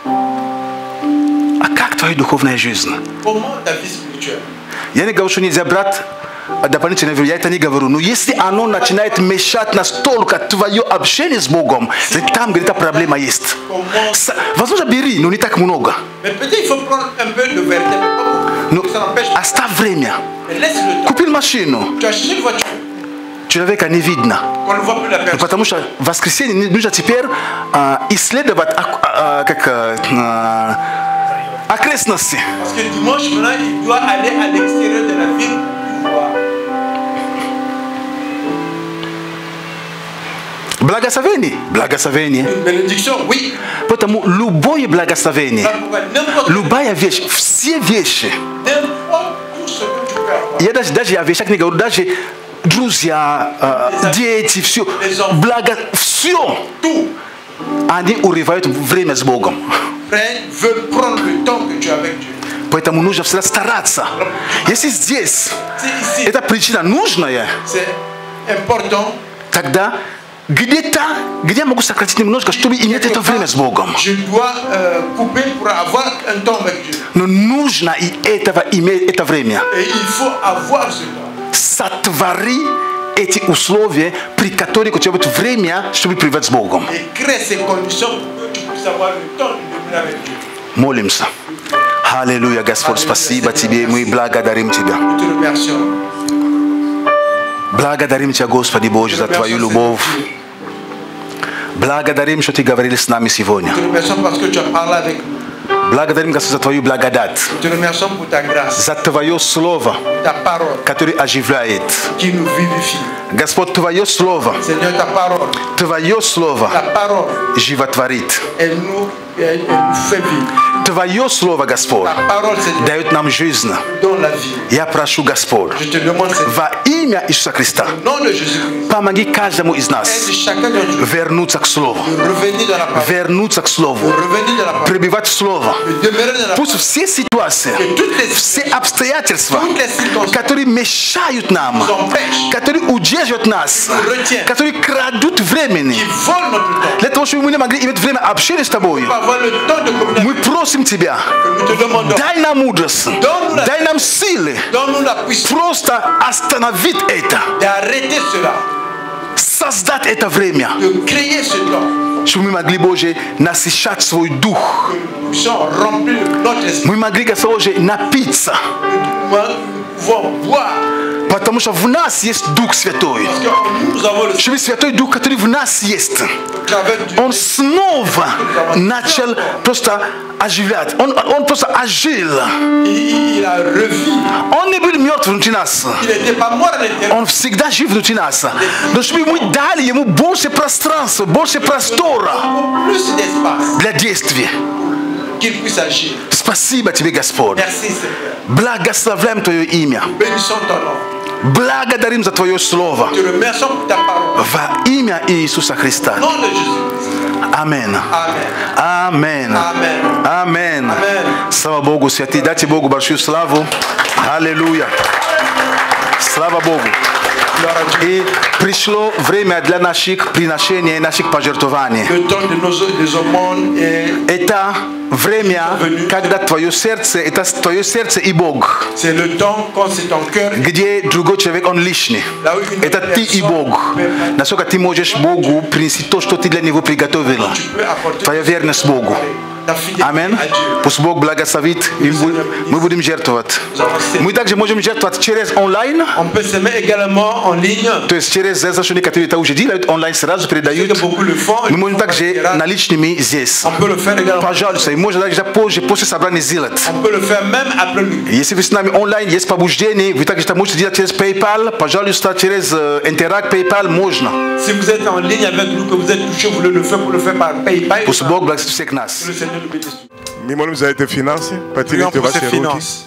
А как твоя духовная жизнь? Я не говорю, что нельзя брать дополнительное время, я это не говорю. Но если оно начинает мешать настолько твое общение с Богом, там где-то проблема есть. Возможно, бери, но не так много. Но оставь время. Купил машину. Человека не видно. Потому что в воскресенье нужно теперь э, исследовать э, э, как, э, окрестности. Parce que dimanche, maintenant, il doit aller à l'extérieur de la ville pour voir. Благословение. Благословение. Bénédiction, oui. Потому любое благословение, любая вещь, все вещи. Я даже, даже я вещах не говорю, даже друзья, э, дети, все, благо, все. Они урывают время с Богом. Поэтому нужно всегда стараться. Если здесь эта причина нужная, тогда где-то, где я могу сократить немножко, чтобы иметь это время с Богом. Но нужно и этого иметь это время. Сотвори эти условия, при которых у тебя будет время, чтобы приводить с Богом. Молимся. Аллилуйя, Господь, спасибо Тебе, мы благодарим Тебя. Благодарим Тебя, Господи Боже, за Твою любовь. Благодарим, что Ты говорил с нами сегодня. Благодарим, Господь, за Твою благодать, за Твое Слово, которое оживляет. Господь, Твое Слово, Твое Слово животворит. Твое Слово, Господь, дает нам жизнь. Я прошу, Господь, во имя Иисуса Христа, помоги каждому из нас вернуться к Слову, вернуться к Слову, пребывать в Слово. Пусть все ситуации, все обстоятельства, которые мешают нам, которые удерживают нас, которые крадут времени, для того, чтобы мы не могли иметь время общения с Тобой, мы просим Тебя, дай нам мудрость, дай нам силы, просто остановить это, создать это время, чтобы мы могли, Боже, насыщать свой дух. Мы могли, Господь, напиться. Потому что в нас есть Дух Святой. Чтобы Святой Дух, который в нас есть, Он снова начал просто оживлять. Он, он просто ожил. Он не был мертв внутри нас. Он всегда жив внутри нас. Но чтобы мы дали Ему больше пространства, больше простора для действия. Спасибо Тебе, Господь. Благословляем Твое имя. Благодарим за Твое Слово. Te remercions pour ta parole. Во имя Иисуса Христа. Au nom de Jésus. Амен. Amen. Амен. Amen. Амен. Amen. Слава Богу, святые. Дайте Богу большую славу. Аллилуйя. Слава Богу. И пришло время для наших приношений, наших пожертвований. Le temps de nos des aumônes est Это время, когда твое сердце, это твое сердце и Бог. c'est le temps quand c'est ton cœur. Где другой человек, он лишний. Это ты и Бог. Насколько ты можешь Богу принести то, что ты для Него приготовила. Tu peux apporter Твоя верность Богу. ta fidélité Амин. à Dieu. Пусть Бог благословит, и мы будем жертвовать. Мы также можем жертвовать через онлайн. On peut s'aimer également en ligne. То есть через зашли, которые это уже делают, онлайн сразу передают. Beaucoup le font. Мы можем также наличными здесь. On peut le faire également. Пожалуйста, и можно также позже, после собрания сделать. On peut le faire même après le. Если вы с нами онлайн, есть побуждение, вы также это можете делать через PayPal. Пожалуйста, через Interact PayPal можно. Si vous êtes en ligne avec nous, que vous êtes touché, vous voulez le faire pour le faire par PayPal. Пусть Бог благословит всех нас. Le Seigneur nous bénisse. Мы молим за эти финансы, Prions потеряйте pour ces ваши руки. finances.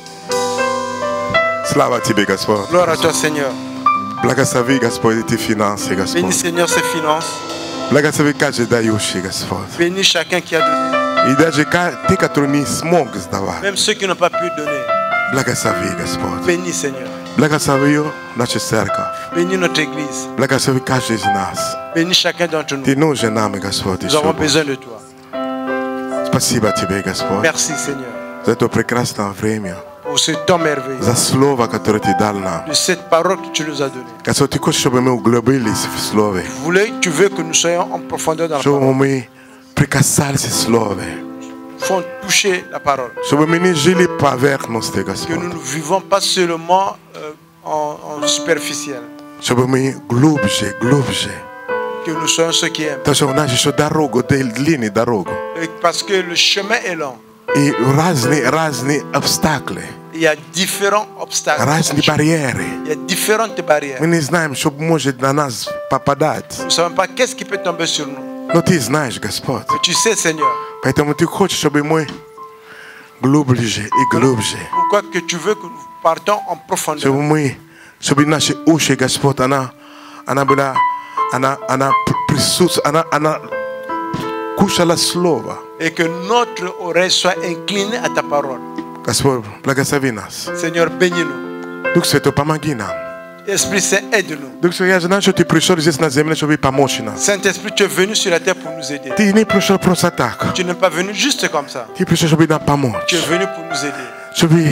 Слава Тебе, Господь. Gloire à toi, Seigneur. Благослови, Господь, эти финансы, Bénis, Господь. Seigneur, ces finances. Благослови каждый дающий, Господь. Bénis chacun qui a donné. И даже те, которые не смог сдавать. Même ceux qui n'ont pas pu donner. Благослови, Господь. Bénis, Seigneur. Благослови нашу церковь. Bénis notre Église. Благослови каждый из нас. Bénis chacun d'entre nous. Ты нужен нам, Господь. Nous avons besoin de toi. Спасибо Тебе, Господь, Merci, Seigneur, за это прекрасное время, pour ce temps merveilleux, за слово, которое Ты дал нам. de cette parole que tu nous as donnée. Господь, Ты хочешь, чтобы мы углубились в Слове, Tu voulais, tu veux que nous soyons en profondeur dans la чтобы parole. мы прикасались к Слове, Nous faut toucher la parole. чтобы мы не жили поверхностно, Que nous Господь, ne vivons pas seulement euh, en, en superficiel. чтобы мы глубже, глубже. Que nous soyons ceux qui aiment. Потому что у нас еще дорогу, длинную дорогу. Et parce que le chemin est long. И разные, разные обстакли, Il y a différents obstacles. разные барьеры. Il y a différentes barrières. Мы не знаем, что может на нас попадать. Nous ne savons pas qu'est-ce qui peut tomber sur nous. Но Ты знаешь, Господь. Mais tu sais, Seigneur, Поэтому Ты хочешь, чтобы мы глубже и глубже. pourquoi que tu veux que nous partons en profondeur. Чтобы мы, чтобы наши уши, Господь, она, она была, она, она присутствовала, она, она кушала слово. Et que notre oreille soit inclinée à ta parole. Господь, благослови нас. Seigneur, bénis-nous. Дух Святой, помоги нам. Esprit Saint, aide-nous. Дух Святой, я знаю, что Ты пришел здесь на землю, чтобы помочь нам. Saint-Esprit, tu es venu sur la terre pour nous aider. Ты не пришел просто так. Tu n'es pas venu juste comme ça. Ты пришел, чтобы нам помочь. Tu es venu pour nous aider. Чтобы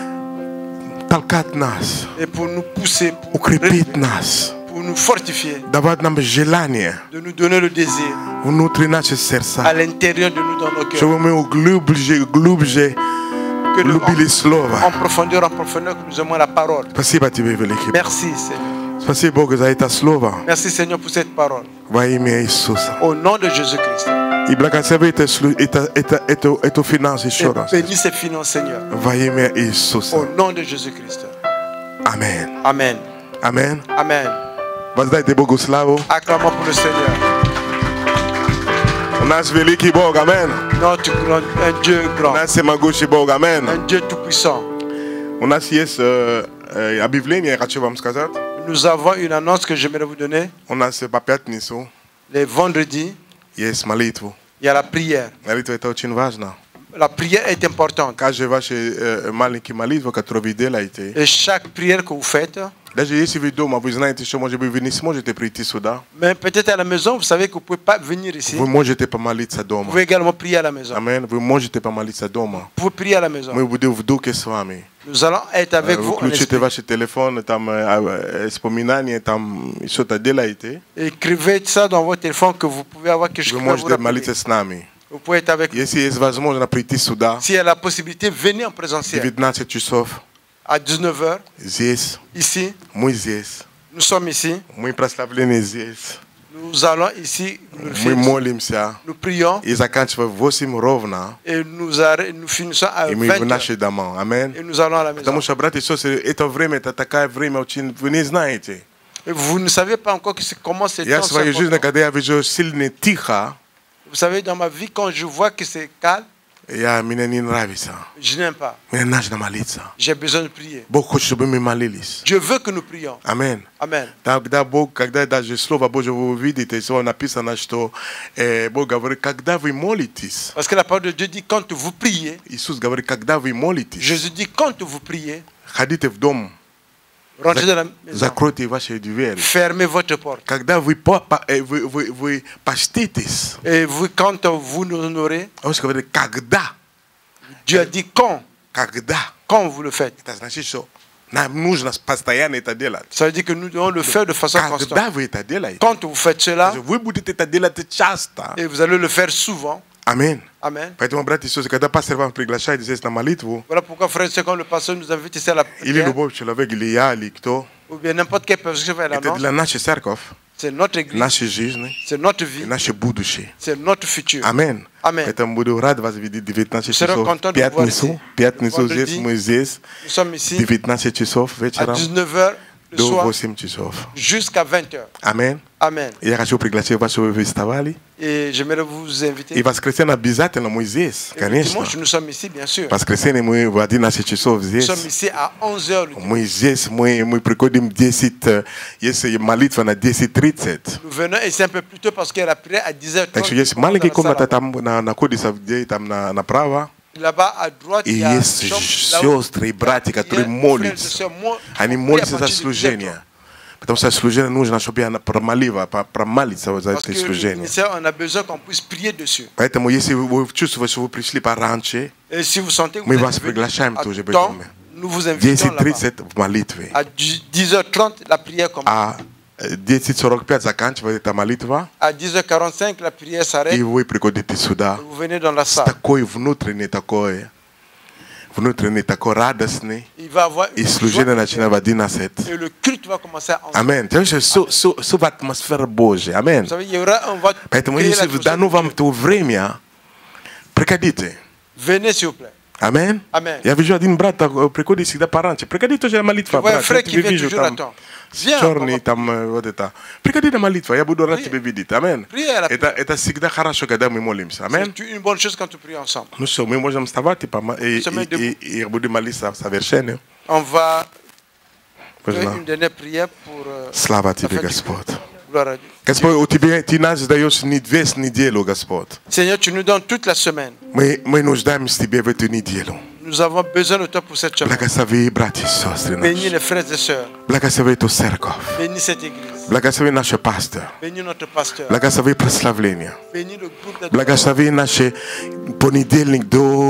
толкать нас, Et pour nous pousser, pour, укрепить нас, pour nous fortifier. давать нам желание De nous donner le désir внутри наших à сердца. l'intérieur de nous, dans nos cœurs. Чтобы мы глубже, глубже Que nous, любили en, Слово. en profondeur, en profondeur, que nous aimons la parole. Спасибо Тебе, великий Бог. Merci, Seigneur. Спасибо Богу за это Слово Merci, Seigneur, pour cette parole. во имя Иисуса. Au nom de Jésus-Christ. И благослови это, слу- это, это, эту, эту финанс Et еще раз. bénis ces finances, Seigneur. Во имя Иисуса. Au nom de Jésus-Christ. Аминь. Amen. Аминь. Amen. Воздайте Богу славу. Acclamons pour le Seigneur. У нас великий Бог. Аминь. Notre grand, un Dieu У grand. нас всемогущий Бог. Аминь. Un Dieu tout-puissant. У нас есть э, э, объявление, я хочу вам сказать. Nous avons une annonce que j'aimerais vous donner. У нас по пятницу Les vendredis, есть молитву. il y a la prière. Молитва это очень важно. La prière est importante. Каждая ваша э, маленькая молитва, которую вы делаете, Et chaque prière que vous faites, даже если вы дома, вы знаете, что, может быть, вы не сможете прийти сюда, mais peut-être à la maison, vous savez que vous ne pouvez pas venir ici. вы Vous можете помолиться дома. pouvez également prier à la maison. Аминь. Вы можете помолиться дома. Vous pouvez prier à la maison. Мы будем в духе с вами. Nous allons être avec Вы vous en включите esprit. ваши телефоны, там э, э, вспоминания, там что-то делаете. Écrivez ça dans votre téléphone que vous pouvez avoir quelque chose Вы qui va vous можете rappeler. молиться с нами. Vous pouvez être avec nous. Если есть возможность прийти сюда, S'il y a la possibilité, venez en présentiel. девятнадцать часов, À dix-neuf heures, здесь, ici, мы здесь, nous sommes ici. мы прославлены здесь, Nous allons ici, nous, мы finissons- молимся, nous prions и заканчиваем в восемь ровно, et nous, arrê- nous finissons à и мы vingt в heures. наши дома. Аминь. Et nous allons à la maison. Потому что, братья и сестры, это время, это такое время, очень, вы не знаете. Et vous ne savez pas encore que c'est- comment c'est Я в temps. своей c'est жизни, important. когда я вижу сильно тихо, Vous savez, dans ma vie, quand je vois que c'est calme, Ya mine ni nravisa. Je n'aime pas. Mine nash na malitsa. J'ai besoin de prier. Bog хочет, чтобы мы молились. Je veux que nous prions. Amen. Amen. Тогда Бог, когда даже Слово Божье вы увидите, слово написано, что э, Бог говорит, когда вы молитесь. Parce que la parole de Dieu dit quand vous priez. Иисус говорит, когда вы молитесь. Jésus dit quand vous priez. Ходите в дом. Rentrez dans la maison. Закройте ваши двери. Fermez votre porte. Когда вы, по, по, э, вы, вы, вы поститесь. Et vous, quand vous nous honorez. Он говорит, когда. Dieu a dit quand. Когда. Quand vous le faites. Это значит, что нам нужно постоянно это делать. Ça veut dire que nous devons le faire de façon Когда constante. вы это делаете. Quand vous faites cela. Вы будете это делать часто. Et vous allez le faire souvent. Аминь. Amen. Поэтому, братья и сестры, когда пастор вам приглашает здесь на молитву, Voilà pourquoi, frère, c'est quand le pasteur nous invite ici à la или prière, любой человек, или я, или кто, ou bien n'importe quelle personne qui fait это l'annonce, для нашей церковь, c'est notre église, нашей жизни c'est notre и vie, наше будущее. c'est notre futur. Аминь. Amen. Поэтому буду рад вас видеть девятнадцать Serons часов contents в de vous voir пятницу. ici. Пятницу Vendredi. здесь, мы здесь, Nous sommes ici девятнадцать часов à вечером dix-neuf heures le до soir восемь часов. jusqu'à vingt heures. Аминь. Amen. Я хочу пригласить вас, чтобы вы вставали. Et j'aimerais vous inviter. И в воскресенье обязательно мы здесь, Et le конечно. dimanche, nous sommes ici, bien sûr. В воскресенье мы в одиннадцать часов Nous здесь. sommes ici à onze heures le dimanche. Мы здесь, мы, мы приходим десять, э, если молитва на десять тридцать. Nous venons ici un peu plus tôt parce qu'il y a la prière à dix heures Так trente. что есть маленькая комната там на, находится где, там на, направо. Là-bas à droite, И il y a есть une chambre. Là où- сестры и братья, il y a которые frères et молятся. sœurs, moi- Они prier à молятся за partir de dix heures trente. служение. Потому что служение нужно, чтобы я промолила, промолиться за Parce это que le служение. ministère, on a besoin qu'on puisse prier dessus. Поэтому, если вы чувствуете, что вы пришли пораньше, Et si vous sentez que Мы vous вас êtes venu приглашаем à тоже в temps, это nous vous invitons десять là-bas. тридцать в молитве. À dix heures trente, la prière commence. А десять сорок пять заканчивается молитва, À dix heures quarante-cinq, la prière s'arrête. и вы приходите сюда. Vous venez dans la С salle. такой внутренней такой, внутренней такой радостной, Il va avoir и une служение joie, начинает в одиннадцать. et le culte va commencer à onze heures. Аминь. То есть, все в атмосфере Божьей. Аминь. Vous savez, il y aura, on va Поэтому, créer если l'atmosphère дано de вам Dieu. то время, приходите. Venez s'il vous plaît. Аминь. Amen. Я вижу один брат так, приходит всегда пораньше. Приходи тоже на молитву, Tu vois un брат. frère Я qui тебя vient вижу toujours à там. temps. Viens, Черный on va- там э, вот это. Приходи на молитву, я буду рад Priez. тебя видеть. Аминь. Priez à la Это, это всегда хорошо, когда мы молимся. Аминь. C'est une bonne chose quand tu pries ensemble. Ну что, мы можем вставать и, помо- и, Nous sommes и, и, и будем молиться в совершении. On va faire Пожалуйста. une dernière prière pour euh, Слава la тебе, fin du Господь. culte. Gloire à Dieu. Господь, у тебя, ты нас даешь не весь неделю, Господь. Seigneur, tu nous donnes toute la semaine. Мы, мы нуждаемся в тебе в эту неделю. Nous avons besoin de toi pour cette semaine. Благослови, братья и сестры Bénis наши. les frères et sœurs. Благослови эту церковь. Bénis cette église. Благослови наших пастор. Bénis notre pasteur. Благослови прославление. Bénis le groupe d'adoration. Благослови наши понедельник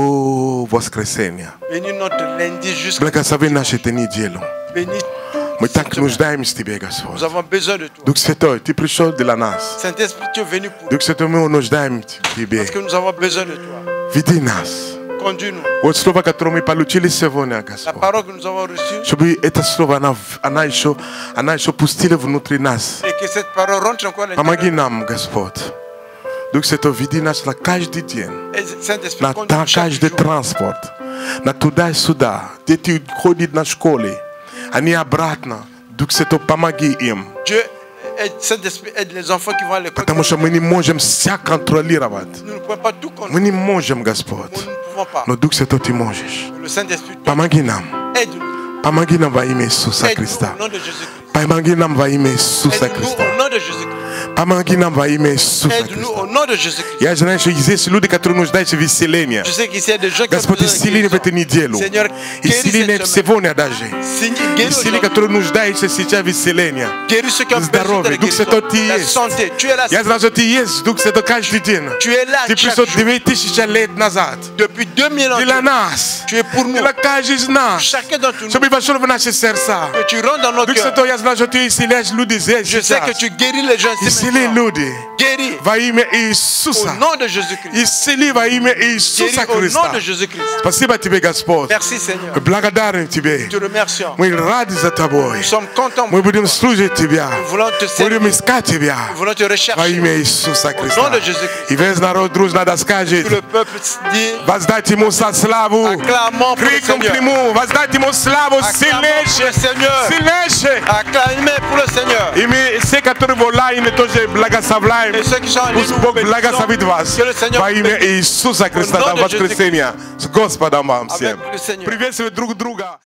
до воскресенья. Bénis notre lundi jusqu'à Благослови нашу эту неделю. Bénis. Мы cette так semaine. нуждаемся в тебе, Nous Господь. avons besoin de toi. Дух Святой, ты пришел для нас. Saint-Esprit, tu es venu pour nous. Дух Святой, мы нуждаемся в тебе. Parce que nous avons besoin de toi. Веди нас. Conduis-nous. Вот слово, которое мы получили сегодня, La Господь. parole que nous avons reçue Чтобы это слово, она, она, еще, она еще пустила внутри нас. et que cette parole rentre encore à Помоги l'intérieur. нам, Господь. Дух Святой, веди нас на каждый день. Et Saint-Esprit, На conduis-nous chaque каждый jour. транспорт. На туда и сюда. Дети ходят на школе. Они обратно. Дух Святой, помоги им. Dieu aide, Saint-Esprit aide les enfants qui vont à l'école. Потому что мы не можем все контролировать. Nous ne pouvons pas tout Мы contrôler. не можем, Господь. Nous ne pouvons pas. Но Дух Святой, ты можешь. Le Saint-Esprit, Помоги нам. aide-nous. Помоги нам во имя Иисуса Aide-nous Христа. au nom de Jésus-Christ. Помоги нам во имя Иисуса Aide-nous Христа. au nom de Jésus-Christ. Помоги нам во имя Иисуса Aide-nous Христа. au nom de Jésus-Christ. Я знаю, что здесь люди, которые нуждаются в исцелении. Je sais qu'ici il y a des gens qui ont Господь, besoin de исцеление в guérison. эту неделю. Seigneur, guéris Исцеление cette semaine. сегодня даже. Seigneur, guéris Исцеление, aujourd'hui. которое нуждается сейчас в исцелении. Guéris ceux qui ont besoin de Здоровье. la Дух Святой, ты guérison. La есть. santé. Tu es là. Я знаю, что ты есть, Дух Святой, каждый день. Tu es là Ты chaque пришел jour. две тысячи лет назад. Depuis deux mille ans. Для нас. Tu es pour nous. Для каждого из нас. Chacun d'entre nous. Чтобы вошел в наши сердца. Que tu rentres dans nos Дух cœurs. Святой, я знаю, что ты исцеляешь людей здесь Je sais que сейчас. tu guéris les gens ici Исцели maintenant. люди. Guéris. Во имя Au Иисуса. nom de Jésus-Christ. Исцели во имя Иисуса Guéris au nom Христа. de Jésus-Christ. Спасибо тебе, Господь. Merci Seigneur. Мы благодарны тебе. Te remercions. Мы рады за тобой. Nous sommes contents. Мы будем служить тебя. Nous voulons te Будем servir. искать тебя. Nous voulons te Во rechercher. имя Иисуса Au nom Христа. de Jésus-Christ. И весь народ дружно да скажет: Tout le peuple dit воздать ему со славу. acclame Acclamons pour le Криком к Seigneur. Нему, воздать Ему славу Acclamons pour сильнейше, le Seigneur. сильнейше. Acclamez pour le Seigneur. И мы, все, которые в онлайне, тоже благословляем. Et ceux qui sont en ligne, Пусть Бог nous благословит вас que le Seigneur во имя bénisse. Иисуса Христа. Au nom До de воскресения. С Господом вам всем. Avec le Seigneur. Приветствуйте друг друга.